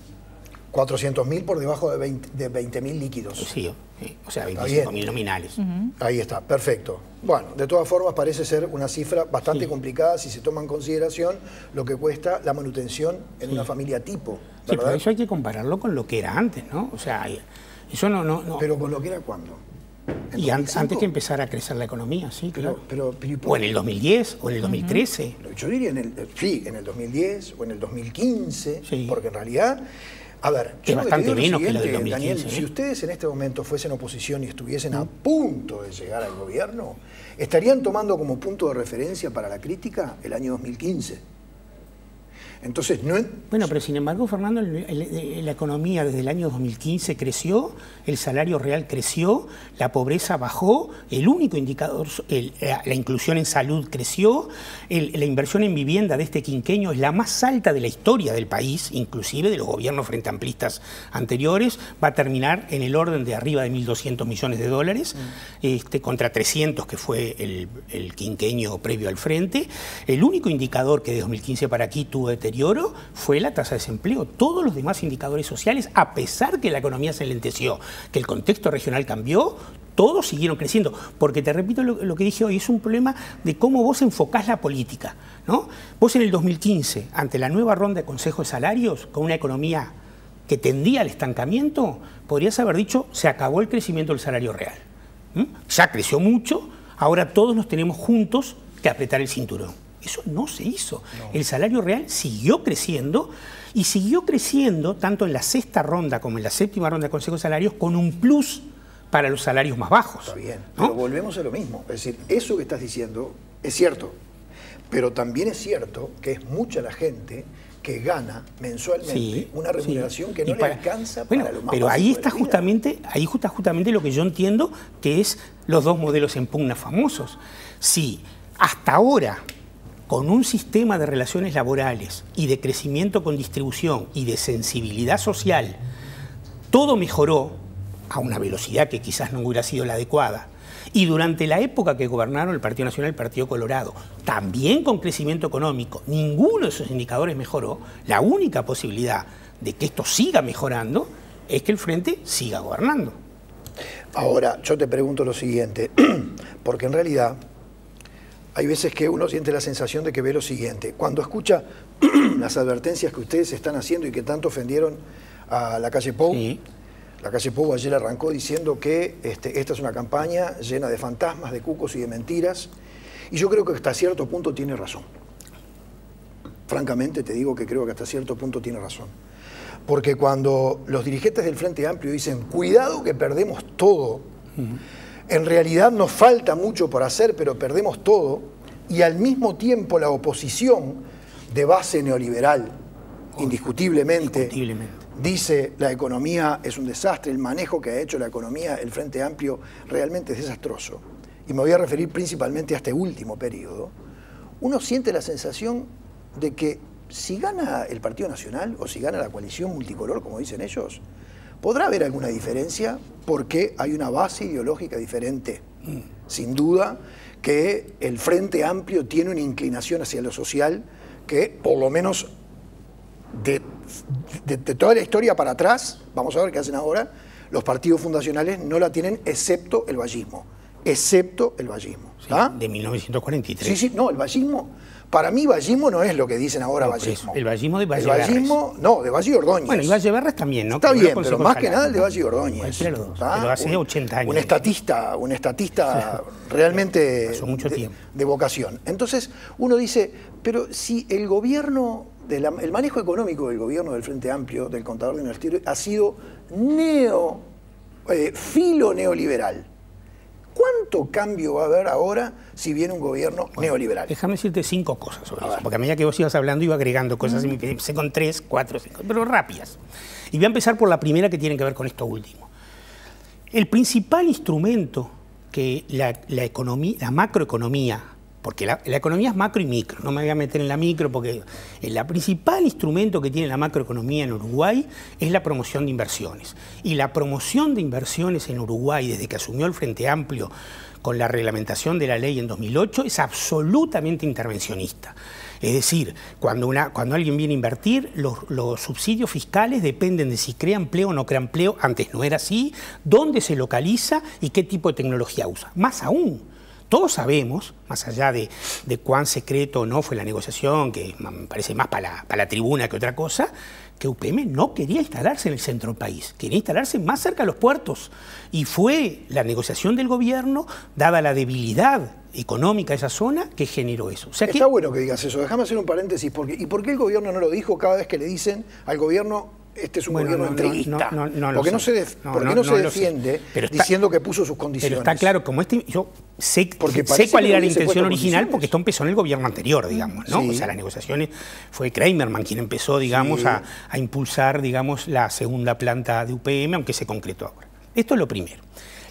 400.000 por debajo de 20.000 líquidos.
Sí, o sea, 25.000 nominales.
Ahí está, perfecto. Bueno, de todas formas parece ser una cifra bastante complicada si se toma en consideración lo que cuesta la manutención en una familia tipo, ¿verdad?
Sí, pero eso hay que compararlo con lo que era antes, ¿no? O sea, eso no...
¿Pero con lo que era cuándo?
Y antes que empezara a crecer la economía, sí, claro.
Pero,
o en el 2010, o en el 2013.
Yo diría en el 2010 o en el 2015, porque en realidad... A ver,
es bastante menos que lo del 2015.
Daniel, si ustedes en este momento fuesen oposición y estuviesen a punto de llegar al gobierno, ¿estarían tomando como punto de referencia para la crítica el año 2015? Entonces, no...
Bueno, pero sin embargo, Fernando, la economía desde el año 2015 creció, el salario real creció, la pobreza bajó, el único indicador, la inclusión en salud creció, la inversión en vivienda de este quinquenio es la más alta de la historia del país, inclusive de los gobiernos frente amplistas anteriores, va a terminar en el orden de arriba de 1.200 millones de dólares, contra 300 que fue el quinquenio previo al frente. El único indicador que de 2015 para aquí tuvo deterioro fue la tasa de desempleo. Todos los demás indicadores sociales, a pesar que la economía se lenteció, que el contexto regional cambió, todos siguieron creciendo. Porque te repito lo que dije hoy, es un problema de cómo vos enfocás la política, ¿no? Vos en el 2015, ante la nueva ronda de consejos de salarios, con una economía que tendía al estancamiento, podrías haber dicho, se acabó el crecimiento del salario real. Ya creció mucho, ahora todos nos tenemos juntos que apretar el cinturón. Eso no se hizo. No. El salario real siguió creciendo y siguió creciendo tanto en la sexta ronda como en la séptima ronda de Consejo de Salarios con un plus para los salarios más bajos.
Está bien,
¿no?
Pero volvemos a lo mismo. Es decir, eso que estás diciendo es cierto, pero también es cierto que es mucha la gente que gana mensualmente una remuneración que no le alcanza para lo más
pero ahí está justamente lo que yo entiendo que es los dos modelos en pugna famosos. Si hasta ahora, con un sistema de relaciones laborales y de crecimiento con distribución y de sensibilidad social, todo mejoró a una velocidad que quizás no hubiera sido la adecuada, y durante la época que gobernaron el Partido Nacional y el Partido Colorado, también con crecimiento económico, ninguno de esos indicadores mejoró, la única posibilidad de que esto siga mejorando es que el Frente siga gobernando.
Ahora, yo te pregunto lo siguiente, porque en realidad hay veces que uno siente la sensación de que ve lo siguiente. Cuando escucha las advertencias que ustedes están haciendo y que tanto ofendieron a la calle Pou, la calle Pou ayer arrancó diciendo que esta es una campaña llena de fantasmas, de cucos y de mentiras. Y yo creo que hasta cierto punto tiene razón. francamente te digo que creo que hasta cierto punto tiene razón. Porque cuando los dirigentes del Frente Amplio dicen, cuidado que perdemos todo, en realidad nos falta mucho por hacer, pero perdemos todo, y al mismo tiempo la oposición de base neoliberal, indiscutiblemente, dice la economía es un desastre, el manejo que ha hecho la economía, el Frente Amplio, realmente es desastroso. Y me voy a referir principalmente a este último periodo. Uno siente la sensación de que si gana el Partido Nacional o si gana la coalición multicolor, como dicen ellos, podrá haber alguna diferencia porque hay una base ideológica diferente. Sin duda que el Frente Amplio tiene una inclinación hacia lo social que, por lo menos de toda la historia para atrás, vamos a ver qué hacen ahora, los partidos fundacionales no la tienen excepto el vallismo. Excepto el vallismo.
Sí, de 1943.
Sí, sí, no, el vallismo... Para mí, vallismo no es lo que dicen ahora vallismo.
El vallismo de Valle Berres.
No, de Valle Ordóñez.
Bueno, y Valle Berres también, ¿no?
Está bien, pero más que nada el de Valle Ordóñez.
Pero hace 80 años.
Un estatista realmente
mucho tiempo.
De vocación. Entonces, uno dice, pero si el gobierno, el manejo económico del gobierno del Frente Amplio, del contador de Universitario, ha sido filo neoliberal. ¿Cuánto cambio va a haber ahora si viene un gobierno neoliberal?
Déjame decirte 5 cosas sobre eso, porque a medida que vos ibas hablando iba agregando cosas y me empecé con 3, 4, 5, pero rápidas. Y voy a empezar por la primera que tiene que ver con esto último. El principal instrumento que la macroeconomía, porque la economía es macro y micro, no me voy a meter en la micro porque el principal instrumento que tiene la macroeconomía en Uruguay es la promoción de inversiones. Y la promoción de inversiones en Uruguay, desde que asumió el Frente Amplio con la reglamentación de la ley en 2008, es absolutamente intervencionista. Es decir, cuando alguien viene a invertir, los subsidios fiscales dependen de si crea empleo o no crea empleo, antes no era así, dónde se localiza y qué tipo de tecnología usa. Más aún, todos sabemos, más allá de cuán secreto o no fue la negociación, que me parece más para la tribuna que otra cosa, que UPM no quería instalarse en el centro del país, quería instalarse más cerca de los puertos. Y fue la negociación del gobierno, dada la debilidad económica de esa zona, que generó eso. O sea,
está bueno que digas eso. Déjame hacer un paréntesis. ¿Y por qué el gobierno no lo dijo cada vez que le dicen al gobierno este es un gobierno entreguista? Porque no se defiende diciendo que puso sus condiciones.
Pero está claro, como yo sé cuál era la intención original, porque esto empezó en el gobierno anterior, digamos, ¿no? Sí. O sea, las negociaciones fue Kramerman quien empezó, digamos, a impulsar, digamos, la segunda planta de UPM, aunque se concretó ahora. Esto es lo primero.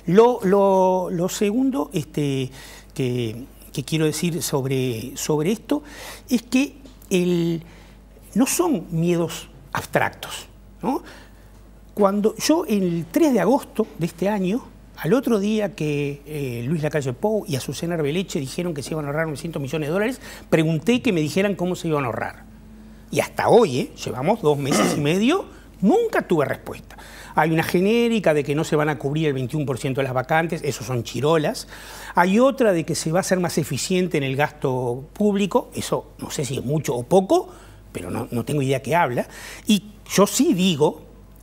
Lo segundo que quiero decir sobre esto es que no son miedos abstractos, ¿no? Cuando yo, el 3 de agosto de este año, al otro día que Luis Lacalle Pou y Azucena Arbeleche dijeron que se iban a ahorrar $900 millones, pregunté que me dijeran cómo se iban a ahorrar. Y hasta hoy, llevamos 2 meses y medio, nunca tuve respuesta. Hay una genérica de que no se van a cubrir el 21% de las vacantes, eso son chirolas. Hay otra de que se va a ser más eficiente en el gasto público, eso no sé si es mucho o poco, pero no tengo idea qué habla. Y yo sí digo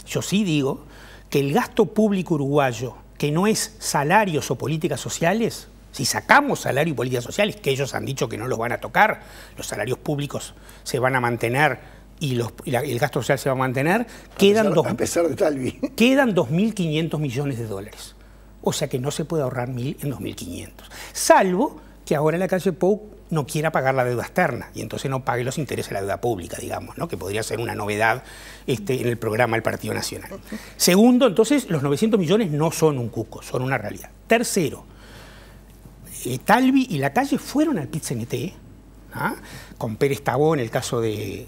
que el gasto público uruguayo, que no es salarios o políticas sociales, si sacamos salario y políticas sociales, que ellos han dicho que no los van a tocar, los salarios públicos se van a mantener y el gasto social se va a mantener,
a pesar de Talvi.
Quedan 2.500 millones de dólares. O sea que no se puede ahorrar 1.000 en 2.500. Salvo que ahora Lacalle Pou no quiera pagar la deuda externa y entonces no pague los intereses de la deuda pública, digamos, ¿no? Que podría ser una novedad en el programa del Partido Nacional. Segundo, entonces, los 900 millones no son un cuco, son una realidad. Tercero, Talvi y Lacalle fueron al PIT-CNT, con Pérez Tabó en el caso de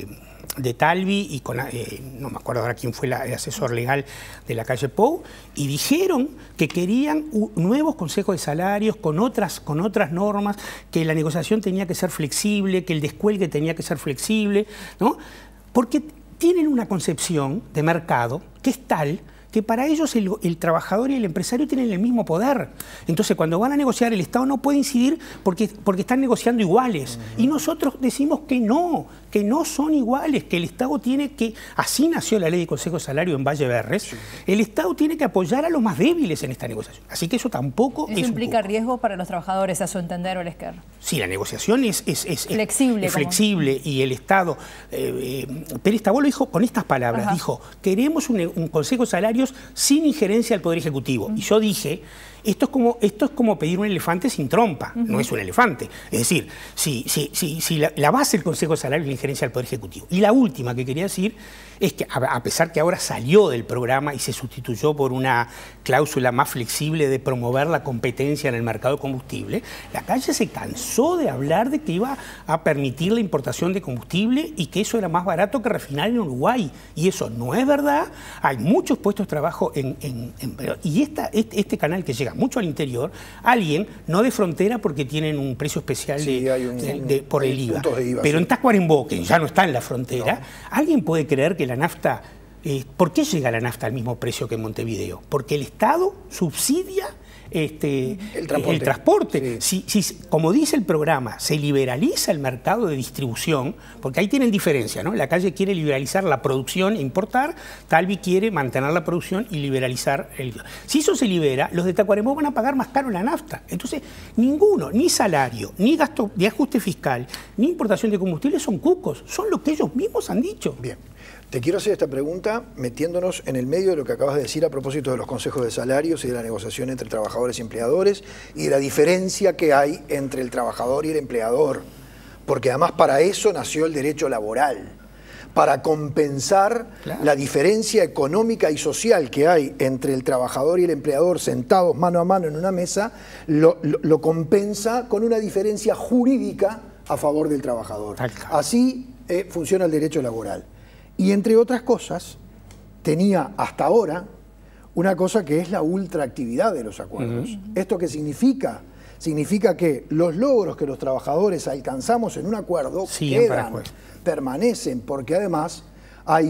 Talvi y con, no me acuerdo ahora quién fue el asesor legal de Lacalle Pou, y dijeron que querían nuevos consejos de salarios con otras normas, que la negociación tenía que ser flexible, que el descuelgue tenía que ser flexible, ¿no? Porque tienen una concepción de mercado que es tal que para ellos el trabajador y el empresario tienen el mismo poder. Entonces, cuando van a negociar, el Estado no puede incidir porque están negociando iguales. Y nosotros decimos que no que no son iguales, que el Estado tiene que, así nació la ley de Consejo de Salario en Valle Berres, el Estado tiene que apoyar a los más débiles en esta negociación. Así que eso tampoco
¿Eso implica riesgo para los trabajadores, a su entender, Olesker?
Sí, la negociación es
flexible.
Flexible y el Estado, Pérez Tabó lo dijo con estas palabras, dijo, queremos un Consejo de Salarios sin injerencia del Poder Ejecutivo. Y yo dije, esto es como pedir un elefante sin trompa, no es un elefante. Es decir, si la base del Consejo de Salarios es la injerencia del Poder Ejecutivo. Y la última que quería decir es que, a pesar que ahora salió del programa y se sustituyó por una cláusula más flexible de promover la competencia en el mercado de combustible, la calle se cansó de hablar de que iba a permitir la importación de combustible y que eso era más barato que refinar en Uruguay. Y eso no es verdad. Hay muchos puestos de trabajo y este canal que llega mucho al interior, alguien, no de frontera porque tienen un precio especial por el IVA, pero en Tacuarembó, que ya no está en la frontera, alguien puede creer que la nafta, ¿por qué llega la nafta al mismo precio que en Montevideo? Porque el Estado subsidia el transporte. Si, como dice el programa, se liberaliza el mercado de distribución, porque ahí tienen diferencia, ¿no? La calle quiere liberalizar la producción e importar, Talvi quiere mantener la producción y liberalizar el... Si eso se libera, los de Tacuarembó van a pagar más caro la nafta. Entonces, ninguno, ni salario, ni gasto de ajuste fiscal, ni importación de combustible son cucos, son lo que ellos mismos han dicho.
Bien. Te quiero hacer esta pregunta metiéndonos en el medio de lo que acabas de decir a propósito de los consejos de salarios y de la negociación entre trabajadores y empleadores y de la diferencia que hay entre el trabajador y el empleador. Porque además para eso nació el derecho laboral, para compensar la diferencia económica y social que hay entre el trabajador y el empleador sentados mano a mano en una mesa, lo compensa con una diferencia jurídica a favor del trabajador. Así funciona el derecho laboral. Y entre otras cosas, tenía hasta ahora una cosa que es la ultraactividad de los acuerdos. ¿Esto qué significa? Significa que los logros que los trabajadores alcanzamos en un acuerdo permanecen, porque además hay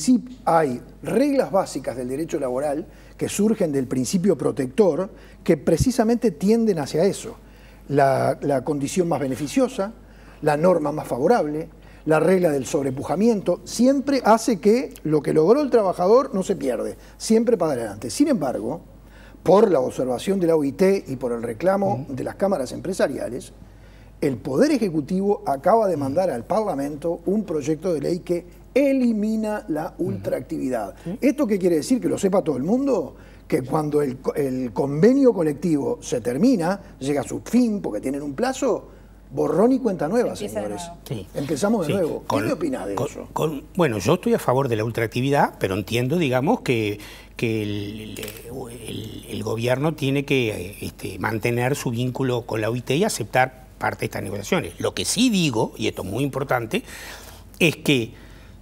reglas básicas del derecho laboral que surgen del principio protector que precisamente tienden hacia eso. La condición más beneficiosa, la norma más favorable, la regla del sobrepujamiento, siempre hace que lo que logró el trabajador no se pierde, siempre para adelante. Sin embargo, por la observación de la OIT y por el reclamo de las cámaras empresariales, el Poder Ejecutivo acaba de mandar al Parlamento un proyecto de ley que elimina la ultraactividad. ¿Esto qué quiere decir? Que lo sepa todo el mundo, que cuando el convenio colectivo se termina, llega a su fin porque tienen un plazo, borrón y cuenta nueva, señores. Empezamos de nuevo. ¿Qué me opina de eso?
Bueno, yo estoy a favor de la ultraactividad, pero entiendo, digamos, que el gobierno tiene que mantener su vínculo con la OIT y aceptar parte de estas negociaciones. Lo que sí digo, y esto es muy importante, es que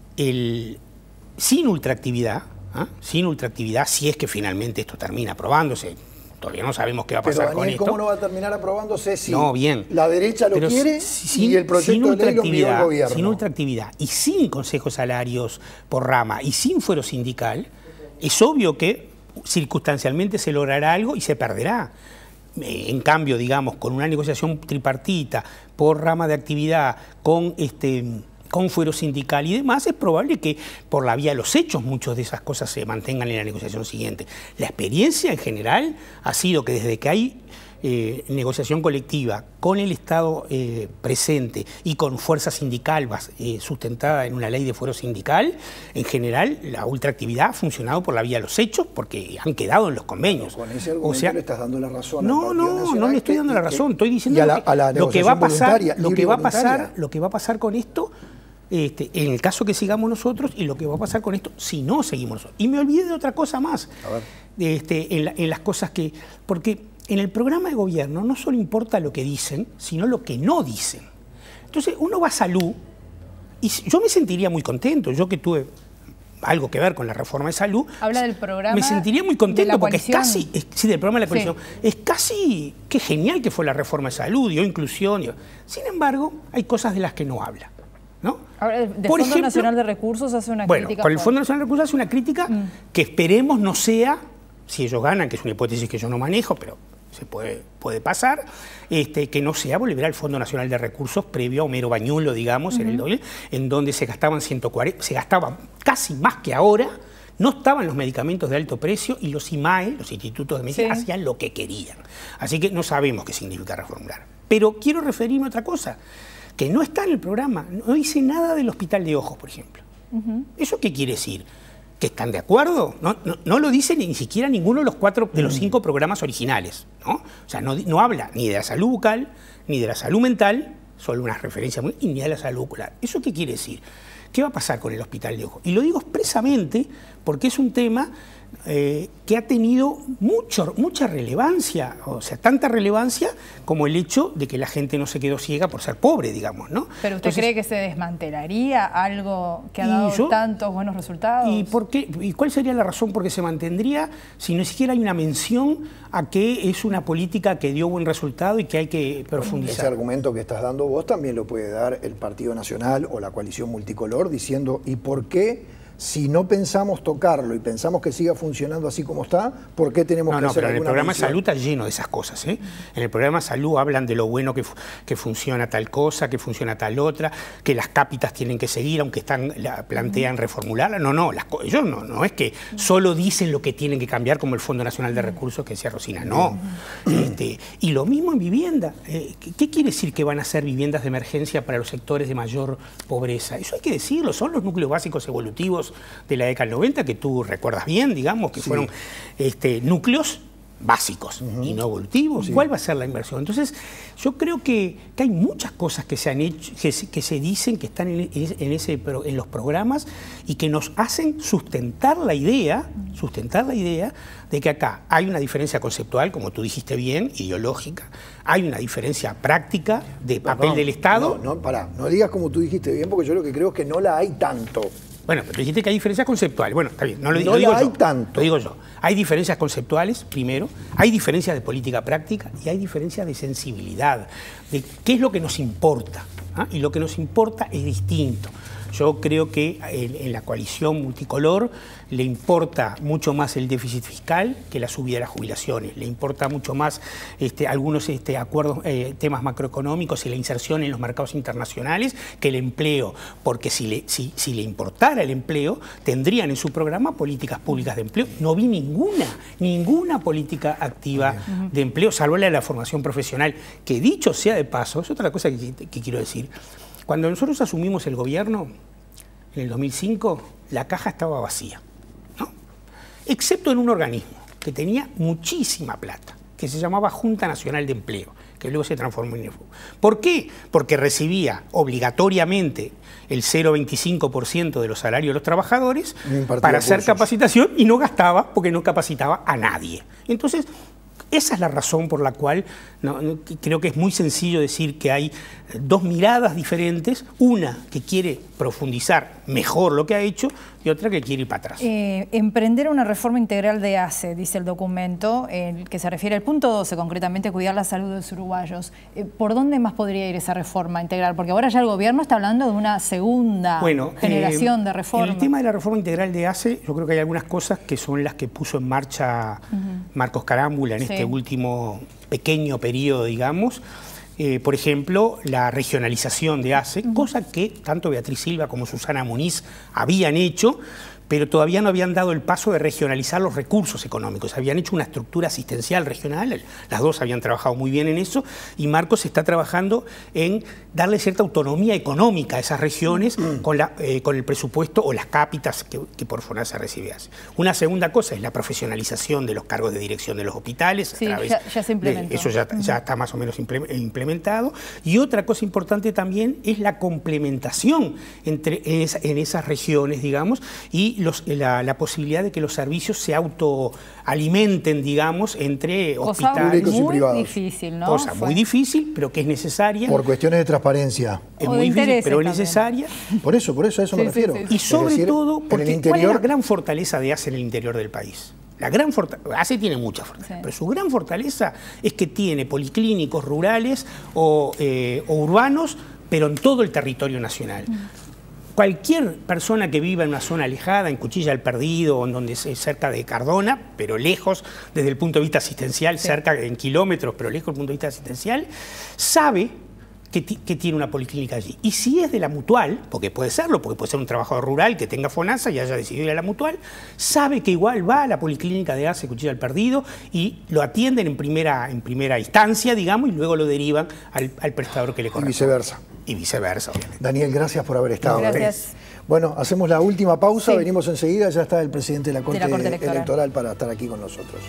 sin ultraactividad, si es que finalmente esto termina aprobándose, todavía no sabemos qué va a pasar con esto.
¿Cómo no va a terminar aprobándose si
la
derecha lo quiere y el proyecto de ley lo envió el gobierno?
Sin ultraactividad y sin consejos salarios por rama y sin fuero sindical, es obvio que circunstancialmente se logrará algo y se perderá. En cambio, digamos, con una negociación tripartita por rama de actividad, con fuero sindical y demás, es probable que por la vía de los hechos muchas de esas cosas se mantengan en la negociación siguiente. La experiencia en general ha sido que desde que hay negociación colectiva con el Estado presente y con fuerza sindical sustentada en una ley de fuero sindical, en general la ultraactividad ha funcionado por la vía de los hechos porque han quedado en los convenios.
Con ese argumento le estás dando la razón.
No le estoy dando la razón. Estoy diciendo lo que va a pasar con esto, en el caso que sigamos nosotros y lo que va a pasar con esto si no seguimos nosotros. Y me olvidé de otra cosa más, en las cosas que... Porque en el programa de gobierno no solo importa lo que dicen, sino lo que no dicen. Entonces uno va a salud y yo me sentiría muy contento, yo que tuve algo que ver con la reforma de salud.
Habla del programa.
Me sentiría muy contento porque es casi, del programa de la coalición. Es casi, qué genial que fue la reforma de salud, dio inclusión. Sin embargo, hay cosas de las que no habla. ¿No?
Ahora, el Fondo Nacional de Recursos hace una crítica.
Con el Fondo Nacional de Recursos hace una crítica que esperemos no sea, si ellos ganan, que es una hipótesis que yo no manejo, pero puede pasar, que no sea volver al Fondo Nacional de Recursos previo a Homero Bañulo, digamos, en el 2000, en donde se gastaban 140, se gastaban casi más que ahora, no estaban los medicamentos de alto precio y los IMAE, los institutos de medicina, hacían lo que querían. Así que no sabemos qué significa reformular. Pero quiero referirme a otra cosa, que no está en el programa. No dice nada del Hospital de Ojos, por ejemplo. ¿Eso qué quiere decir? ¿Que están de acuerdo? No lo dice ni siquiera ninguno de los 5 programas originales, ¿no? O sea, no habla ni de la salud bucal, ni de la salud mental, solo unas referencias muy, y ni de la salud ocular. ¿Eso qué quiere decir? ¿Qué va a pasar con el Hospital de Ojos? Y lo digo expresamente porque es un tema que ha tenido mucha relevancia, o sea, tanta relevancia como el hecho de que la gente no se quedó ciega por ser pobre, digamos, ¿no?
¿Pero usted cree que se desmantelaría algo que ha dado tantos buenos resultados?
¿Y por qué? ¿Y cuál sería la razón por qué se mantendría si no siquiera hay una mención a que es una política que dio buen resultado y que hay que profundizar?
Ese argumento que estás dando vos también lo puede dar el Partido Nacional o la coalición multicolor diciendo ¿y por qué? Si no pensamos tocarlo y pensamos que siga funcionando así como está, ¿por qué tenemos que hacer
pero en el
alguna
programa
mención?
Salud está lleno de esas cosas, ¿eh? En el programa Salud hablan de lo bueno que funciona tal cosa, que funciona tal otra, que las cápitas tienen que seguir, aunque plantean reformularla. Ellos no es que solo dicen lo que tienen que cambiar, como el Fondo Nacional de Recursos que decía Rosina, no. Y lo mismo en vivienda. ¿Qué quiere decir que van a ser viviendas de emergencia para los sectores de mayor pobreza? Eso hay que decirlo, son los núcleos básicos evolutivos de la década del 90, que tú recuerdas bien, digamos, que fueron núcleos básicos y no evolutivos. ¿Cuál va a ser la inversión? Entonces, yo creo que hay muchas cosas que se han hecho, que se dicen, que están en los programas y que nos hacen sustentar la idea de que acá hay una diferencia conceptual, como tú dijiste bien, ideológica, hay una diferencia práctica de papel del Estado.
No digas como tú dijiste bien, porque yo lo que creo es que no la hay tanto.
Bueno, pero dijiste que hay diferencias conceptuales. Bueno, está bien, no lo digo
tanto.
Lo digo yo. Hay diferencias conceptuales, primero, hay diferencias de política práctica y hay diferencias de sensibilidad, de qué es lo que nos importa. Y lo que nos importa es distinto. Yo creo que en la coalición multicolor le importa mucho más el déficit fiscal que la subida de las jubilaciones. Le importa mucho más algunos acuerdos, temas macroeconómicos y la inserción en los mercados internacionales que el empleo. Porque si le importara el empleo, tendrían en su programa políticas públicas de empleo. No vi ninguna política activa de empleo, salvo la de la formación profesional, que dicho sea de paso, es otra cosa que quiero decir. Cuando nosotros asumimos el gobierno, en el 2005, la caja estaba vacía, ¿no? Excepto en un organismo que tenía muchísima plata, que se llamaba Junta Nacional de Empleo, que luego se transformó en INEFU. ¿Por qué? Porque recibía obligatoriamente el 0,25% de los salarios de los trabajadores para hacer capacitación y no gastaba porque no capacitaba a nadie. Entonces, esa es la razón por la cual creo que es muy sencillo decir que hay dos miradas diferentes, una que quiere profundizar mejor lo que ha hecho y otra que quiere ir para atrás.
Emprender una reforma integral de ACE, dice el documento, que se refiere al punto 12, concretamente cuidar la salud de los uruguayos. ¿Por dónde más podría ir esa reforma integral? Porque ahora ya el gobierno está hablando de una segunda generación de reforma.
En el tema de la reforma integral de ACE, yo creo que hay algunas cosas que son las que puso en marcha Marcos Carámbula en este último pequeño periodo, digamos. Por ejemplo, la regionalización de ACE, cosa que tanto Beatriz Silva como Susana Muniz habían hecho, pero todavía no habían dado el paso de regionalizar los recursos económicos. Habían hecho una estructura asistencial regional, las dos habían trabajado muy bien en eso, y Marcos está trabajando en darle cierta autonomía económica a esas regiones con el presupuesto o las cápitas que por FONASA recibe ACE. Una segunda cosa es la profesionalización de los cargos de dirección de los hospitales.
Sí, ya se implementó.
Eso ya está más o menos implementado. Y otra cosa importante también es la complementación en esas regiones, digamos, y la posibilidad de que los servicios se autoalimenten, digamos, entre hospitales
públicos y privados.
Muy difícil, ¿no?
Cosa muy difícil, pero que es necesaria.
Por cuestiones de transparencia.
Es muy difícil, pero es necesaria.
Por eso a eso me refiero.
Y sobre todo, porque ¿cuál es la gran fortaleza de ACE en el interior del país? ACE tiene mucha fortaleza, pero su gran fortaleza es que tiene policlínicos rurales o urbanos, pero en todo el territorio nacional. cualquier persona que viva en una zona alejada, en Cuchilla del Perdido, en donde es cerca de Cardona, pero lejos desde el punto de vista asistencial, cerca en kilómetros, pero lejos desde el punto de vista asistencial, sabe que tiene una policlínica allí. Y si es de la Mutual, porque puede serlo, porque puede ser un trabajador rural que tenga FONASA y haya decidido ir a la Mutual, sabe que igual va a la policlínica de ACE Cuchilla del Perdido y lo atienden en primera instancia, digamos, y luego lo derivan al prestador que le corresponde.
Y viceversa.
Y viceversa, obviamente.
Daniel, gracias por haber estado.
Gracias.
Bueno, hacemos la última pausa, venimos enseguida, ya está el presidente de la Corte Electoral para estar aquí con nosotros.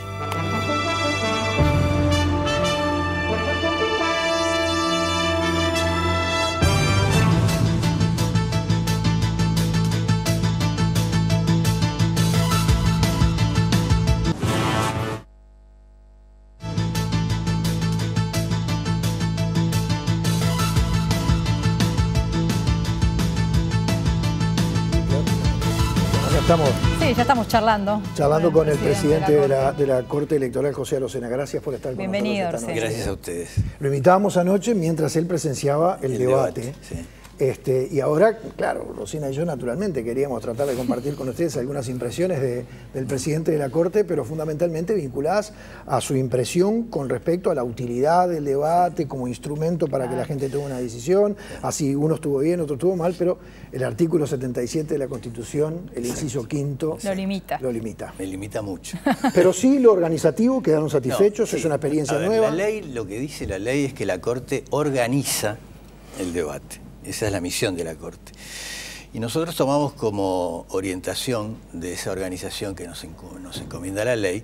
Sí, ya estamos charlando.
Charlando con el presidente de la Corte Electoral, José Arocena. Gracias por estar con nosotros.
Bienvenido,
esta noche.
Gracias a ustedes.
Lo invitábamos anoche mientras él presenciaba el debate.
Sí.
Y ahora, claro, Rosina y yo naturalmente queríamos tratar de compartir con ustedes algunas impresiones del presidente de la Corte, pero fundamentalmente vinculadas a su impresión con respecto a la utilidad del debate como instrumento para que la gente tome una decisión, así uno estuvo bien, otro estuvo mal, pero el artículo 77 de la Constitución, el inciso quinto,
lo limita.
Me limita mucho.
Pero sí lo organizativo, quedaron satisfechos, es una experiencia nueva.
La ley, lo que dice la ley es que la Corte organiza el debate. Esa es la misión de la Corte. Y nosotros tomamos como orientación de esa organización que nos encomienda la ley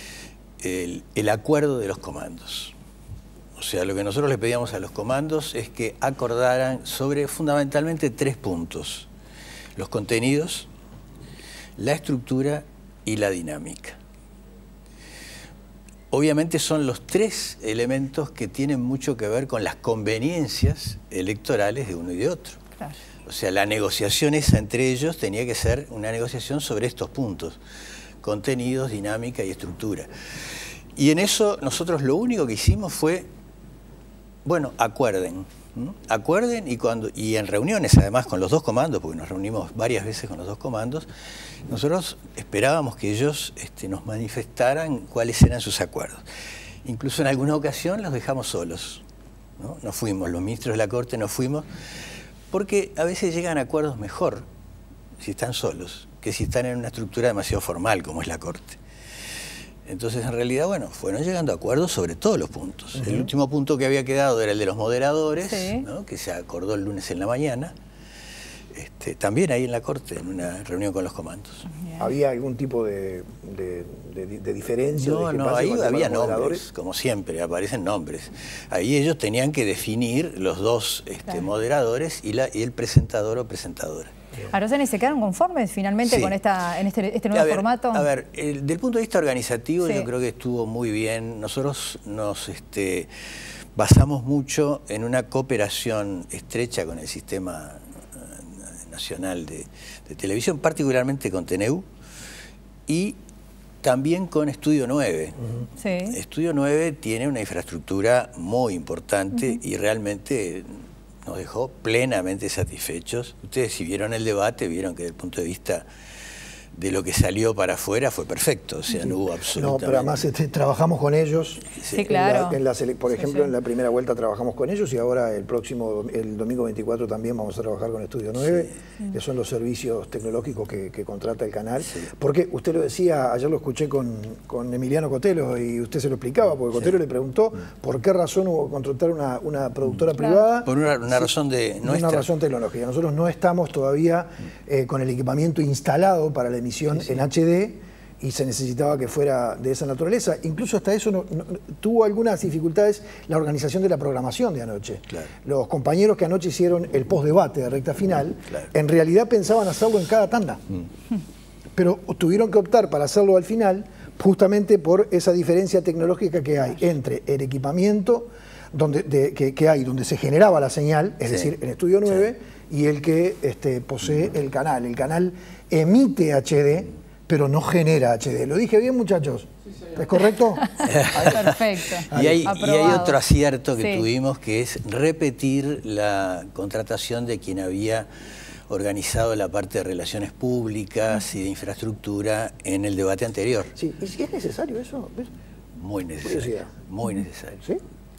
el acuerdo de los comandos. O sea, lo que nosotros le pedíamos a los comandos es que acordaran sobre fundamentalmente 3 puntos: los contenidos, la estructura y la dinámica. Obviamente son los 3 elementos que tienen mucho que ver con las conveniencias electorales de uno y de otro. Claro. O sea, la negociación esa entre ellos tenía que ser una negociación sobre estos puntos: contenidos, dinámica y estructura. Y en eso nosotros lo único que hicimos fue, bueno, acuerden. Acuerden y en reuniones además con los 2 comandos, porque nos reunimos varias veces con los 2 comandos, nosotros esperábamos que ellos nos manifestaran cuáles eran sus acuerdos. Incluso en alguna ocasión los dejamos solos, ¿no? Nos fuimos, los ministros de la Corte nos fuimos, porque a veces llegan a acuerdos mejor si están solos que si están en una estructura demasiado formal como es la Corte. Entonces, en realidad, bueno, fueron llegando a acuerdos sobre todos los puntos. El último punto que había quedado era el de los moderadores, ¿no? Que se acordó el lunes en la mañana, también ahí en la Corte, en una reunión con los comandos.
¿Había algún tipo de diferencia?
No, ahí había nombres, como siempre, aparecen nombres. Ahí ellos tenían que definir los 2 moderadores y el presentador o presentadora.
Arocena, ¿y se quedaron conformes finalmente con este nuevo formato?
A ver, del punto de vista organizativo yo creo que estuvo muy bien. Nosotros nos basamos mucho en una cooperación estrecha con el sistema nacional de televisión, particularmente con TNU y también con Estudio 9. Estudio 9 tiene una infraestructura muy importante y realmente nos dejó plenamente satisfechos. Ustedes, si vieron el debate, vieron que desde el punto de vista de lo que salió para afuera fue perfecto, o sea, no hubo absolutamente...
No, pero además trabajamos con ellos.
Sí, claro.
Por ejemplo, en la primera vuelta trabajamos con ellos y ahora el domingo 24 también vamos a trabajar con Estudio 9, que son los servicios tecnológicos que contrata el canal. Porque usted lo decía, ayer lo escuché con Emiliano Cotelo y usted se lo explicaba, porque Cotelo le preguntó por qué razón hubo que contratar una productora privada.
Por una razón nuestra.
Una razón tecnológica. Nosotros no estamos todavía con el equipamiento instalado para la emisión en HD y se necesitaba que fuera de esa naturaleza. Incluso hasta eso tuvo algunas dificultades la organización de la programación de anoche. Claro. Los compañeros que anoche hicieron el postdebate de recta final, en realidad pensaban hacerlo en cada tanda. Pero tuvieron que optar para hacerlo al final justamente por esa diferencia tecnológica que hay entre el equipamiento que hay donde se generaba la señal, es decir, en Estudio 9, y el que posee el canal. El canal emite HD, pero no genera HD. ¿Lo dije bien, muchachos? ¿Es correcto?
Perfecto.
Y hay otro acierto que tuvimos, que es repetir la contratación de quien había organizado la parte de relaciones públicas y de infraestructura en el debate anterior.
Sí, ¿y si es necesario eso? ¿Ves?
Muy necesario. Muy necesario.
¿Sí?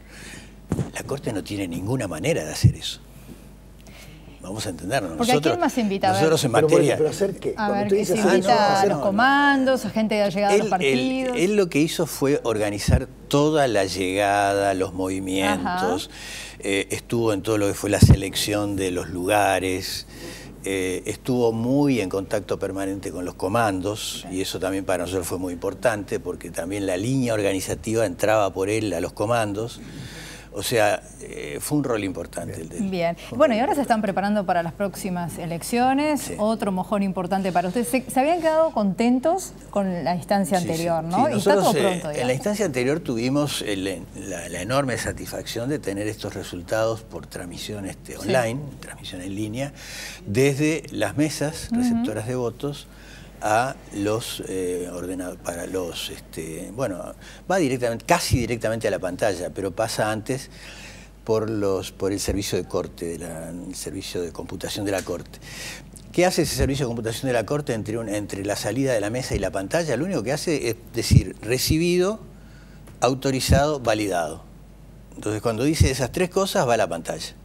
La Corte no tiene ninguna manera de hacer eso. Vamos a entendernos.
Porque ¿a quién más invita?
Nosotros en materia...
¿Pero hacer qué?
A ver, que se invita a los comandos, a gente de llegada a los partidos.
Él lo que hizo fue organizar toda la llegada, los movimientos, estuvo en todo lo que fue la selección de los lugares, estuvo muy en contacto permanente con los comandos, y eso también para nosotros fue muy importante, porque también la línea organizativa entraba por él a los comandos. O sea, fue un rol importante el de él.
Bien. Bueno, y ahora se están preparando para las próximas elecciones. Sí. Otro mojón importante para ustedes. Se habían quedado contentos con la instancia anterior, ¿no?
Sí.
Y está todo pronto,
en la instancia anterior tuvimos la enorme satisfacción de tener estos resultados por transmisión online, transmisión en línea, desde las mesas receptoras de votos a los ordenadores, para los, bueno, va directamente, casi directamente a la pantalla, pero pasa antes por el servicio de corte, el servicio de computación de la Corte. ¿Qué hace ese servicio de computación de la Corte entre la salida de la mesa y la pantalla? Lo único que hace es decir recibido, autorizado, validado. Entonces, cuando dice esas tres cosas, va a la pantalla.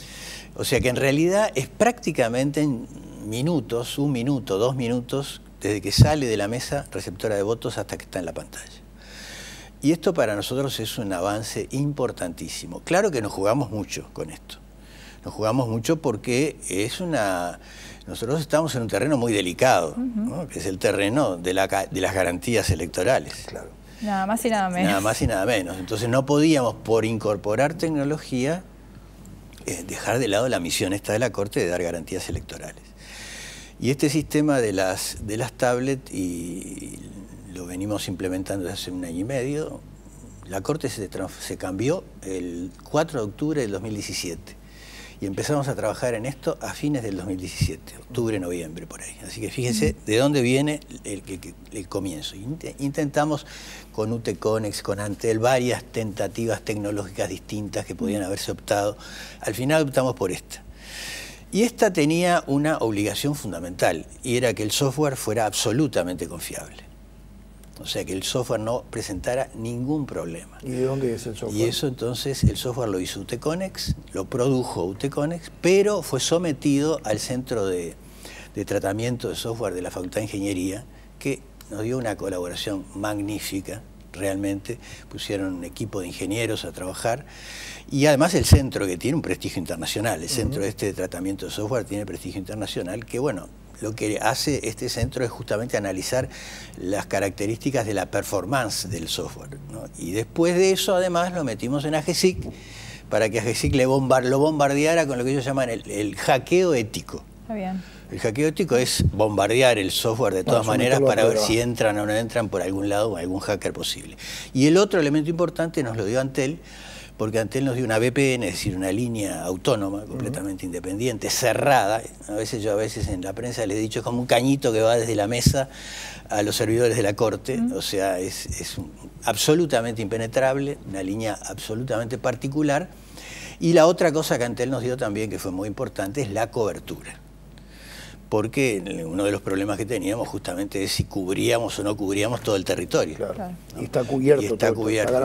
O sea que en realidad es prácticamente en minutos, 1 minuto, 2 minutos, desde que sale de la mesa receptora de votos hasta que está en la pantalla. Y esto para nosotros es un avance importantísimo. Claro que nos jugamos mucho con esto. Nos jugamos mucho porque nosotros estamos en un terreno muy delicado, ¿no? Que es el terreno de las garantías electorales.
Claro.
Nada más y nada menos.
Nada más y nada menos. Entonces no podíamos, por incorporar tecnología, dejar de lado la misión esta de la Corte de dar garantías electorales. Y este sistema de las tablets, y lo venimos implementando desde hace 1 año y medio, la Corte se cambió el 4 de octubre del 2017. Y empezamos a trabajar en esto a fines del 2017, octubre, noviembre, por ahí. Así que fíjense de dónde viene el comienzo. Intentamos con UTCONEX, con Antel, varias tentativas tecnológicas distintas que podían haberse optado. Al final optamos por esta. Y esta tenía una obligación fundamental, y era que el software fuera absolutamente confiable. O sea, que el software no presentara ningún problema.
¿Y de dónde es el software?
Y eso entonces, el software lo hizo UTCONEX, lo produjo UTCONEX, pero fue sometido al Centro de Tratamiento de Software de la Facultad de Ingeniería, que nos dio una colaboración magnífica. Realmente pusieron un equipo de ingenieros a trabajar, y además el centro, que tiene un prestigio internacional, el centro de tratamiento de software tiene prestigio internacional, que bueno, lo que hace este centro es justamente analizar las características de la performance del software, ¿no? Y después de eso además lo metimos en AGESIC, para que AGESIC lo bombardeara con lo que ellos llaman el hackeo ético.
Está bien.
El hackeo ético es bombardear el software de todas maneras para ver si entran o no entran por algún lado o algún hacker posible. Y el otro elemento importante nos lo dio Antel, porque Antel nos dio una VPN, es decir, una línea autónoma, completamente independiente, cerrada. A veces en la prensa les he dicho, es como un cañito que va desde la mesa a los servidores de la Corte. O sea, es absolutamente impenetrable, una línea absolutamente particular. Y la otra cosa que Antel nos dio también, que fue muy importante, es la cobertura. Porque uno de los problemas que teníamos justamente es si cubríamos o no cubríamos todo el territorio.
Claro. ¿No? Y está cubierto.
Y está cubierto,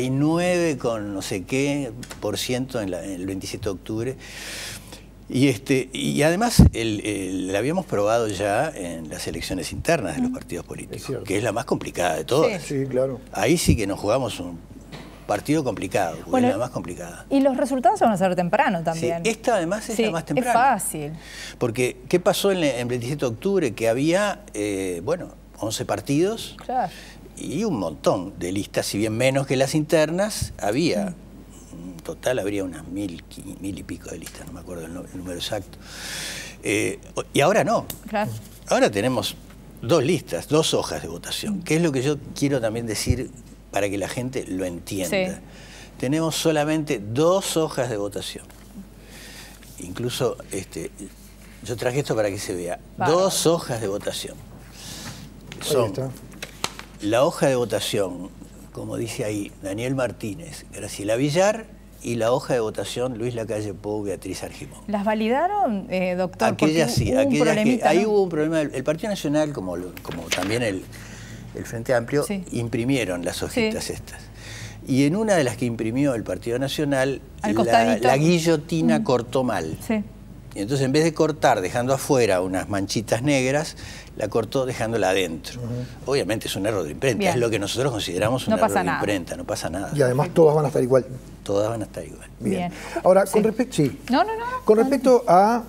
99 con no sé qué % en el 27 de octubre. Y además la habíamos probado ya en las elecciones internas de los partidos políticos, que es la más complicada de todas.
Sí, claro.
Ahí sí que nos jugamos un partido complicado, bueno, es la más complicada.
Y los resultados van a ser temprano también.
Sí, esta además es la más temprana.
Es fácil.
Porque, ¿qué pasó en el 27 de octubre? Que había, 11 partidos y un montón de listas, si bien menos que las internas, había, en total habría unas 1000 y pico de listas, no me acuerdo el número exacto. Y ahora no. Claro. Ahora tenemos 2 listas, 2 hojas de votación, que es lo que yo quiero también decir para que la gente lo entienda. Sí. Tenemos solamente 2 hojas de votación. Incluso, yo traje esto para que se vea. 2 hojas de votación. son la hoja de votación, como dice ahí, Daniel Martínez, Graciela Villar, y la hoja de votación Luis Lacalle Pou, Beatriz Argimón.
¿Las validaron, doctor?
Aquellas sí, aquellas que ahí hubo un problema. El Partido Nacional, como también el Frente Amplio, imprimieron las hojitas estas. Y en una de las que imprimió el Partido Nacional, la guillotina cortó mal. Sí. Y entonces, en vez de cortar dejando afuera unas manchitas negras, la cortó dejándola adentro. Obviamente es un error de imprenta, es lo que nosotros consideramos un error de imprenta, no pasa nada.
Y además todas van a estar igual.
Todas van a estar igual.
Bien. Ahora, con respecto con respecto a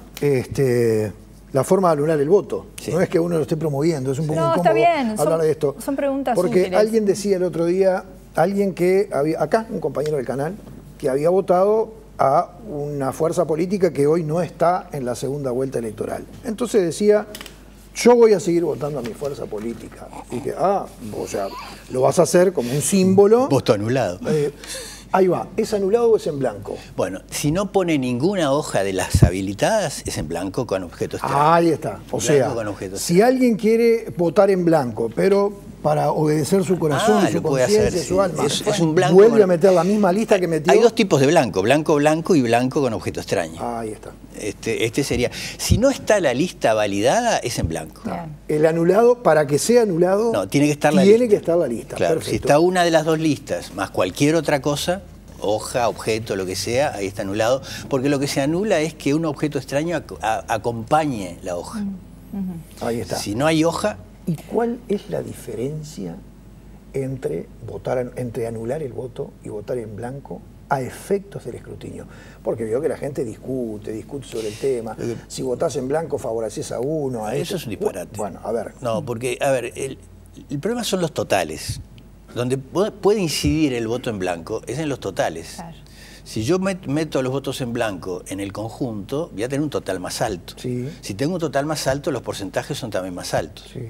la forma de anular el voto, no es que uno lo esté promoviendo, es un poco incómodo hablar de esto.
Son preguntas
porque
útiles.
Alguien decía el otro día, alguien que había, acá, un compañero del canal, que había votado a una fuerza política que hoy no está en la segunda vuelta electoral. Entonces decía, yo voy a seguir votando a mi fuerza política. Y que, o sea, lo vas a hacer como un símbolo.
Voto anulado.
Ahí va, ¿es anulado o es en blanco?
Bueno, si no pone ninguna hoja de las habilitadas, es en blanco con objeto extraño.
Ahí está. O sea, si alguien quiere votar en blanco, pero para obedecer su corazón, su conciencia, su alma,
es un blanco,
vuelve a meter la misma lista que metió.
Hay dos tipos de blanco, blanco y blanco con objeto extraño.
Ahí está.
Este sería, si no está la lista validada, es en blanco.
El anulado, para que sea anulado,
no, tiene que estar la lista.
Claro,
perfecto. Si está una de las dos listas, más cualquier otra cosa, hoja, objeto, lo que sea, ahí está anulado, porque lo que se anula es que un objeto extraño acompañe la hoja.
Ahí está.
Si no hay hoja...
¿Y cuál es la diferencia entre anular el voto y votar en blanco a efectos del escrutinio? Porque veo que la gente discute sobre el tema. Si votás en blanco favoreces a uno, a
eso es un disparate.
Bueno, a ver.
No, porque, a ver, el problema son los totales. Donde puede incidir el voto en blanco es en los totales. Claro. Si yo meto los votos en blanco en el conjunto, voy a tener un total más alto. Sí. Si tengo un total más alto, los porcentajes son también más altos. Sí.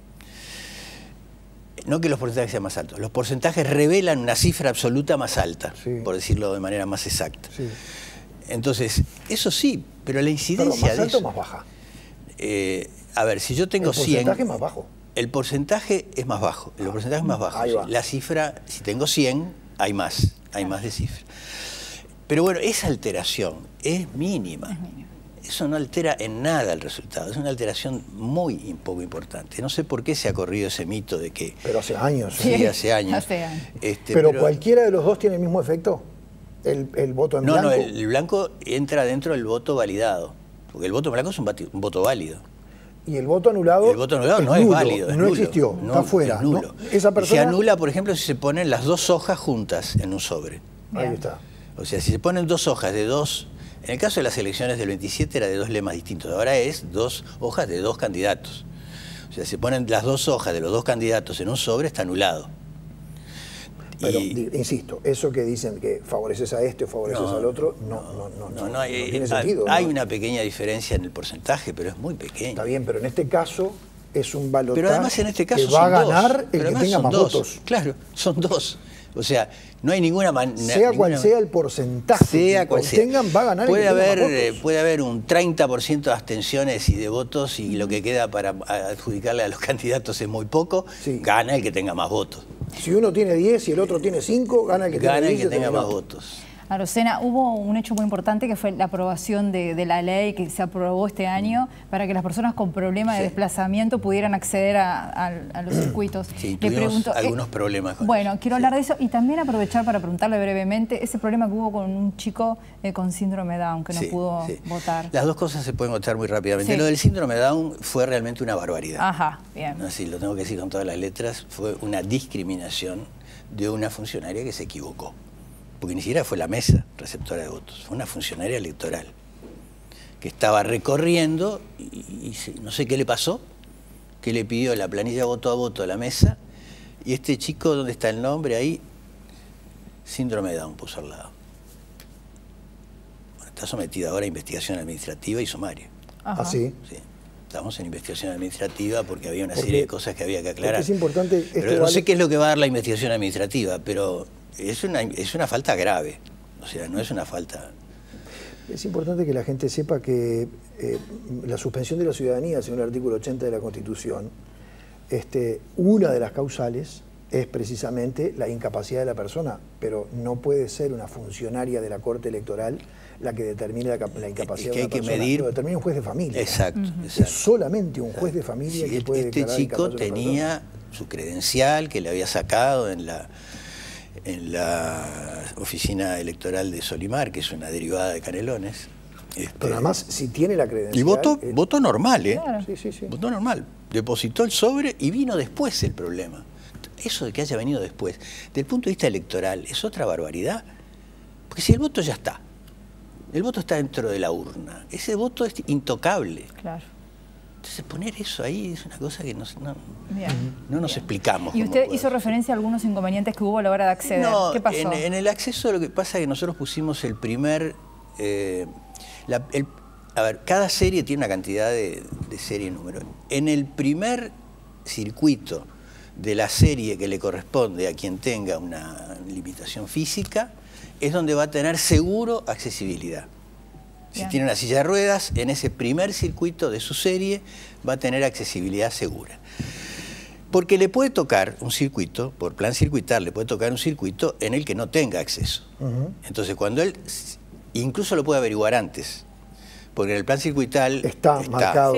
No que los porcentajes sean más altos, los porcentajes revelan una cifra absoluta más alta, por decirlo de manera más exacta. Sí. Entonces, eso sí, pero la incidencia
¿más alto o más baja?
A ver, si yo tengo 100...
El porcentaje es más bajo.
El porcentaje es más bajo, el porcentaje es más bajo. La cifra, si tengo 100, hay más de cifra. Pero bueno, esa alteración es mínima. Eso no altera en nada el resultado, es una alteración muy poco importante. No sé por qué se ha corrido ese mito de que...
Pero hace años.
Sí, hace años.
Pero ¿cualquiera de los dos tiene el mismo efecto? ¿El voto en blanco?
No, el blanco entra dentro del voto validado, porque el voto en blanco es un voto válido.
¿Y el voto anulado?
El voto anulado no es válido, es
no
nulo,
existió, está fuera.
Es nulo.
¿No? Esa persona...
Se anula, por ejemplo, si se ponen las dos hojas juntas en un sobre.
Ahí está.
O sea, si se ponen dos hojas de dos... En el caso de las elecciones del 27 era de dos lemas distintos, ahora es dos hojas de dos candidatos. O sea, si se ponen las dos hojas de los dos candidatos en un sobre, está anulado.
Pero, insisto, eso que dicen que favoreces a este o favoreces al otro, no tiene sentido.
Hay una pequeña diferencia en el porcentaje, pero es muy pequeña.
Está bien, pero en este caso es un balotaje
pero además en este caso
que va a ganar el que tenga más votos.
Claro, son dos. O sea, no hay ninguna manera...
Sea cual sea el porcentaje que tengan, va a ganar el que tenga más votos.
Puede haber un 30% de abstenciones y de votos y lo que queda para adjudicarle a los candidatos es muy poco, gana el que tenga más votos.
Si uno tiene 10 y el otro tiene 5, gana el que
tenga más votos.
Arocena, hubo un hecho muy importante que fue la aprobación de la ley que se aprobó este año para que las personas con problemas de desplazamiento pudieran acceder a los circuitos.
Sí, tuvimos algunos problemas con
eso. Quiero hablar de eso y también aprovechar para preguntarle brevemente ese problema que hubo con un chico con síndrome Down que no pudo votar.
Las dos cosas se pueden contar muy rápidamente. Lo del síndrome Down fue realmente una barbaridad.
Ajá, bien.
Así lo tengo que decir con todas las letras. Fue una discriminación de una funcionaria que se equivocó. Porque ni siquiera fue la mesa receptora de votos, fue una funcionaria electoral que estaba recorriendo y no sé qué le pasó, que le pidió la planilla voto a voto a la mesa y este chico, ¿dónde está el nombre? Ahí, síndrome de Down puso al lado. Bueno, está sometido ahora a investigación administrativa y sumaria.
¿Ah, sí?
Sí. Estamos en investigación administrativa porque había una serie de cosas que había que aclarar.
Es importante...
Pero no sé qué es lo que va a dar la investigación administrativa, pero... Es una falta grave, o sea, no es una falta...
Es importante que la gente sepa que la suspensión de la ciudadanía, según el artículo 80 de la Constitución, una de las causales es precisamente la incapacidad de la persona, pero no puede ser una funcionaria de la Corte Electoral la que determine la incapacidad de la persona.
Medir...
Lo determina un juez de familia.
Exacto.
Es solamente un juez de familia que puede declarar.
Este chico tenía su credencial que le había sacado en la oficina electoral de Solimar, que es una derivada de Canelones.
Pero además, si tiene la credencial...
Y votó normal, ¿eh?
Claro.
Sí.
Votó normal. Depositó el sobre y vino después el problema. Eso de que haya venido después, desde el punto de vista electoral, es otra barbaridad. Porque si el voto ya está, el voto está dentro de la urna, ese voto es intocable.
Claro.
Entonces poner eso ahí es una cosa que no nos explicamos.
¿Y usted hizo referencia a algunos inconvenientes que hubo a la hora de acceder?
No,
¿qué pasó?
En el acceso lo que pasa es que nosotros pusimos el primer... a ver, cada serie tiene una cantidad de serie y número. En el primer circuito de la serie que le corresponde a quien tenga una limitación física, es donde va a tener seguro accesibilidad. Si
Bien.
tiene una silla de ruedas, en ese primer circuito de su serie va a tener accesibilidad segura. Porque le puede tocar un circuito, por plan circuitar, le puede tocar un circuito en el que no tenga acceso. Entonces, cuando él, incluso lo puede averiguar antes, porque en el plan circuital está marcado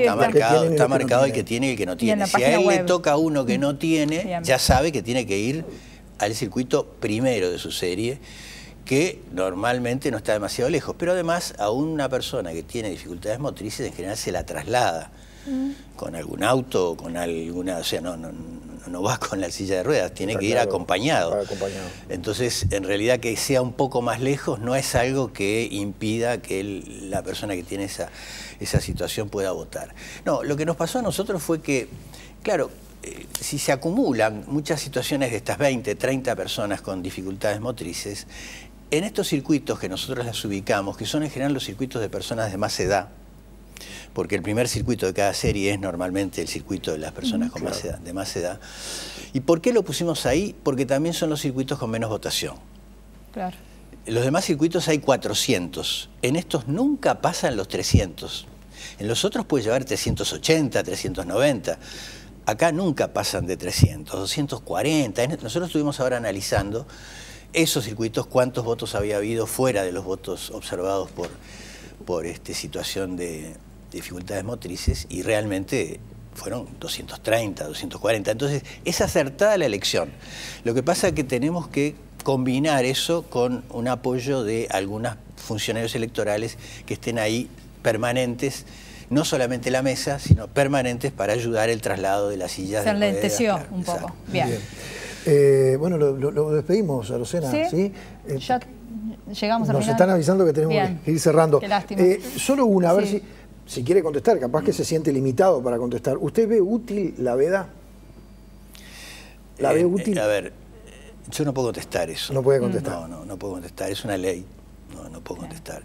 el que tiene y el que no tiene. Si a él le toca a uno que no tiene,
Bien.
ya sabe que tiene que ir al circuito primero de su serie, que normalmente no está demasiado lejos. Pero además, a una persona que tiene dificultades motrices, en general se la traslada con algún auto, con alguna... O sea, no va con la silla de ruedas, tiene que ir acompañado. Entonces, en realidad, que sea un poco más lejos no es algo que impida que la persona que tiene esa situación pueda votar. No, lo que nos pasó a nosotros fue que, claro, si se acumulan muchas situaciones de estas 20, 30 personas con dificultades motrices, en estos circuitos que nosotros las ubicamos, que son en general los circuitos de personas de más edad, porque el primer circuito de cada serie es normalmente el circuito de las personas con de más edad. ¿Y por qué lo pusimos ahí? Porque también son los circuitos con menos votación.
Claro.
En los demás circuitos hay 400. En estos nunca pasan los 300. En los otros puede llevar 380, 390. Acá nunca pasan de 300, 240. Nosotros estuvimos ahora analizando esos circuitos, cuántos votos había habido fuera de los votos observados por situación de dificultades motrices, y realmente fueron 230, 240. Entonces, es acertada la elección. Lo que pasa es que tenemos que combinar eso con un apoyo de algunos funcionarios electorales que estén ahí permanentes, no solamente la mesa, sino permanentes para ayudar el traslado de las sillas.
Se enlenteció un poco. Bien.
Bueno, lo despedimos, Arocena.
¿Sí? Ya llegamos al
Nos
final.
están avisando que tenemos que ir cerrando.
Qué lástima.
Solo una, a ver si quiere contestar, capaz que se siente limitado para contestar. ¿Usted ve útil la veda? ¿La ve útil?
A ver, yo no puedo contestar eso.
No puede contestar.
No puedo contestar, es una ley. No puedo contestar.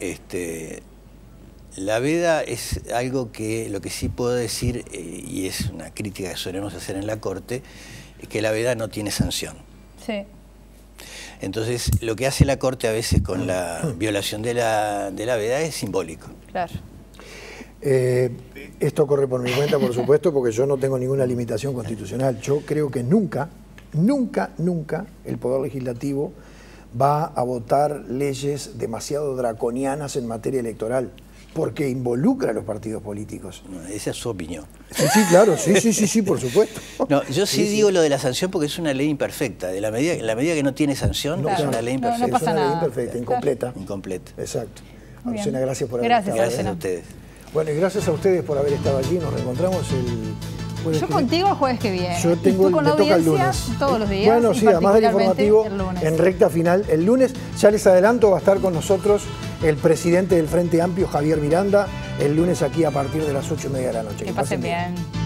La veda es algo que, lo que sí puedo decir, y es una crítica que solemos hacer en la Corte, es que la veda no tiene sanción.
Sí.
Entonces, lo que hace la Corte a veces con la violación de la veda es simbólico.
Claro.
Esto corre por mi cuenta, por supuesto, porque yo no tengo ninguna limitación constitucional. Yo creo que nunca el Poder Legislativo va a votar leyes demasiado draconianas en materia electoral, porque involucra a los partidos políticos.
No, esa es su opinión.
Sí, claro, sí, por supuesto.
No, yo sí digo lo de la sanción porque es una ley imperfecta. En la medida que no tiene sanción, es una ley imperfecta.
No pasa
es una ley
nada.
imperfecta, incompleta.
Incompleta.
Exacto. Arocena, gracias por haber estado.
Gracias a ustedes.
Bueno, y gracias a ustedes por haber estado allí. Nos reencontramos el jueves.
Yo contigo el jueves que viene.
Yo tengo
me
toca el lunes.
Todos los días.
Bueno, sí, además del informativo, en recta final el lunes. Ya les adelanto, va a estar con nosotros el presidente del Frente Amplio, Javier Miranda, el lunes aquí a partir de las 8:30 de la noche.
Que pasen bien.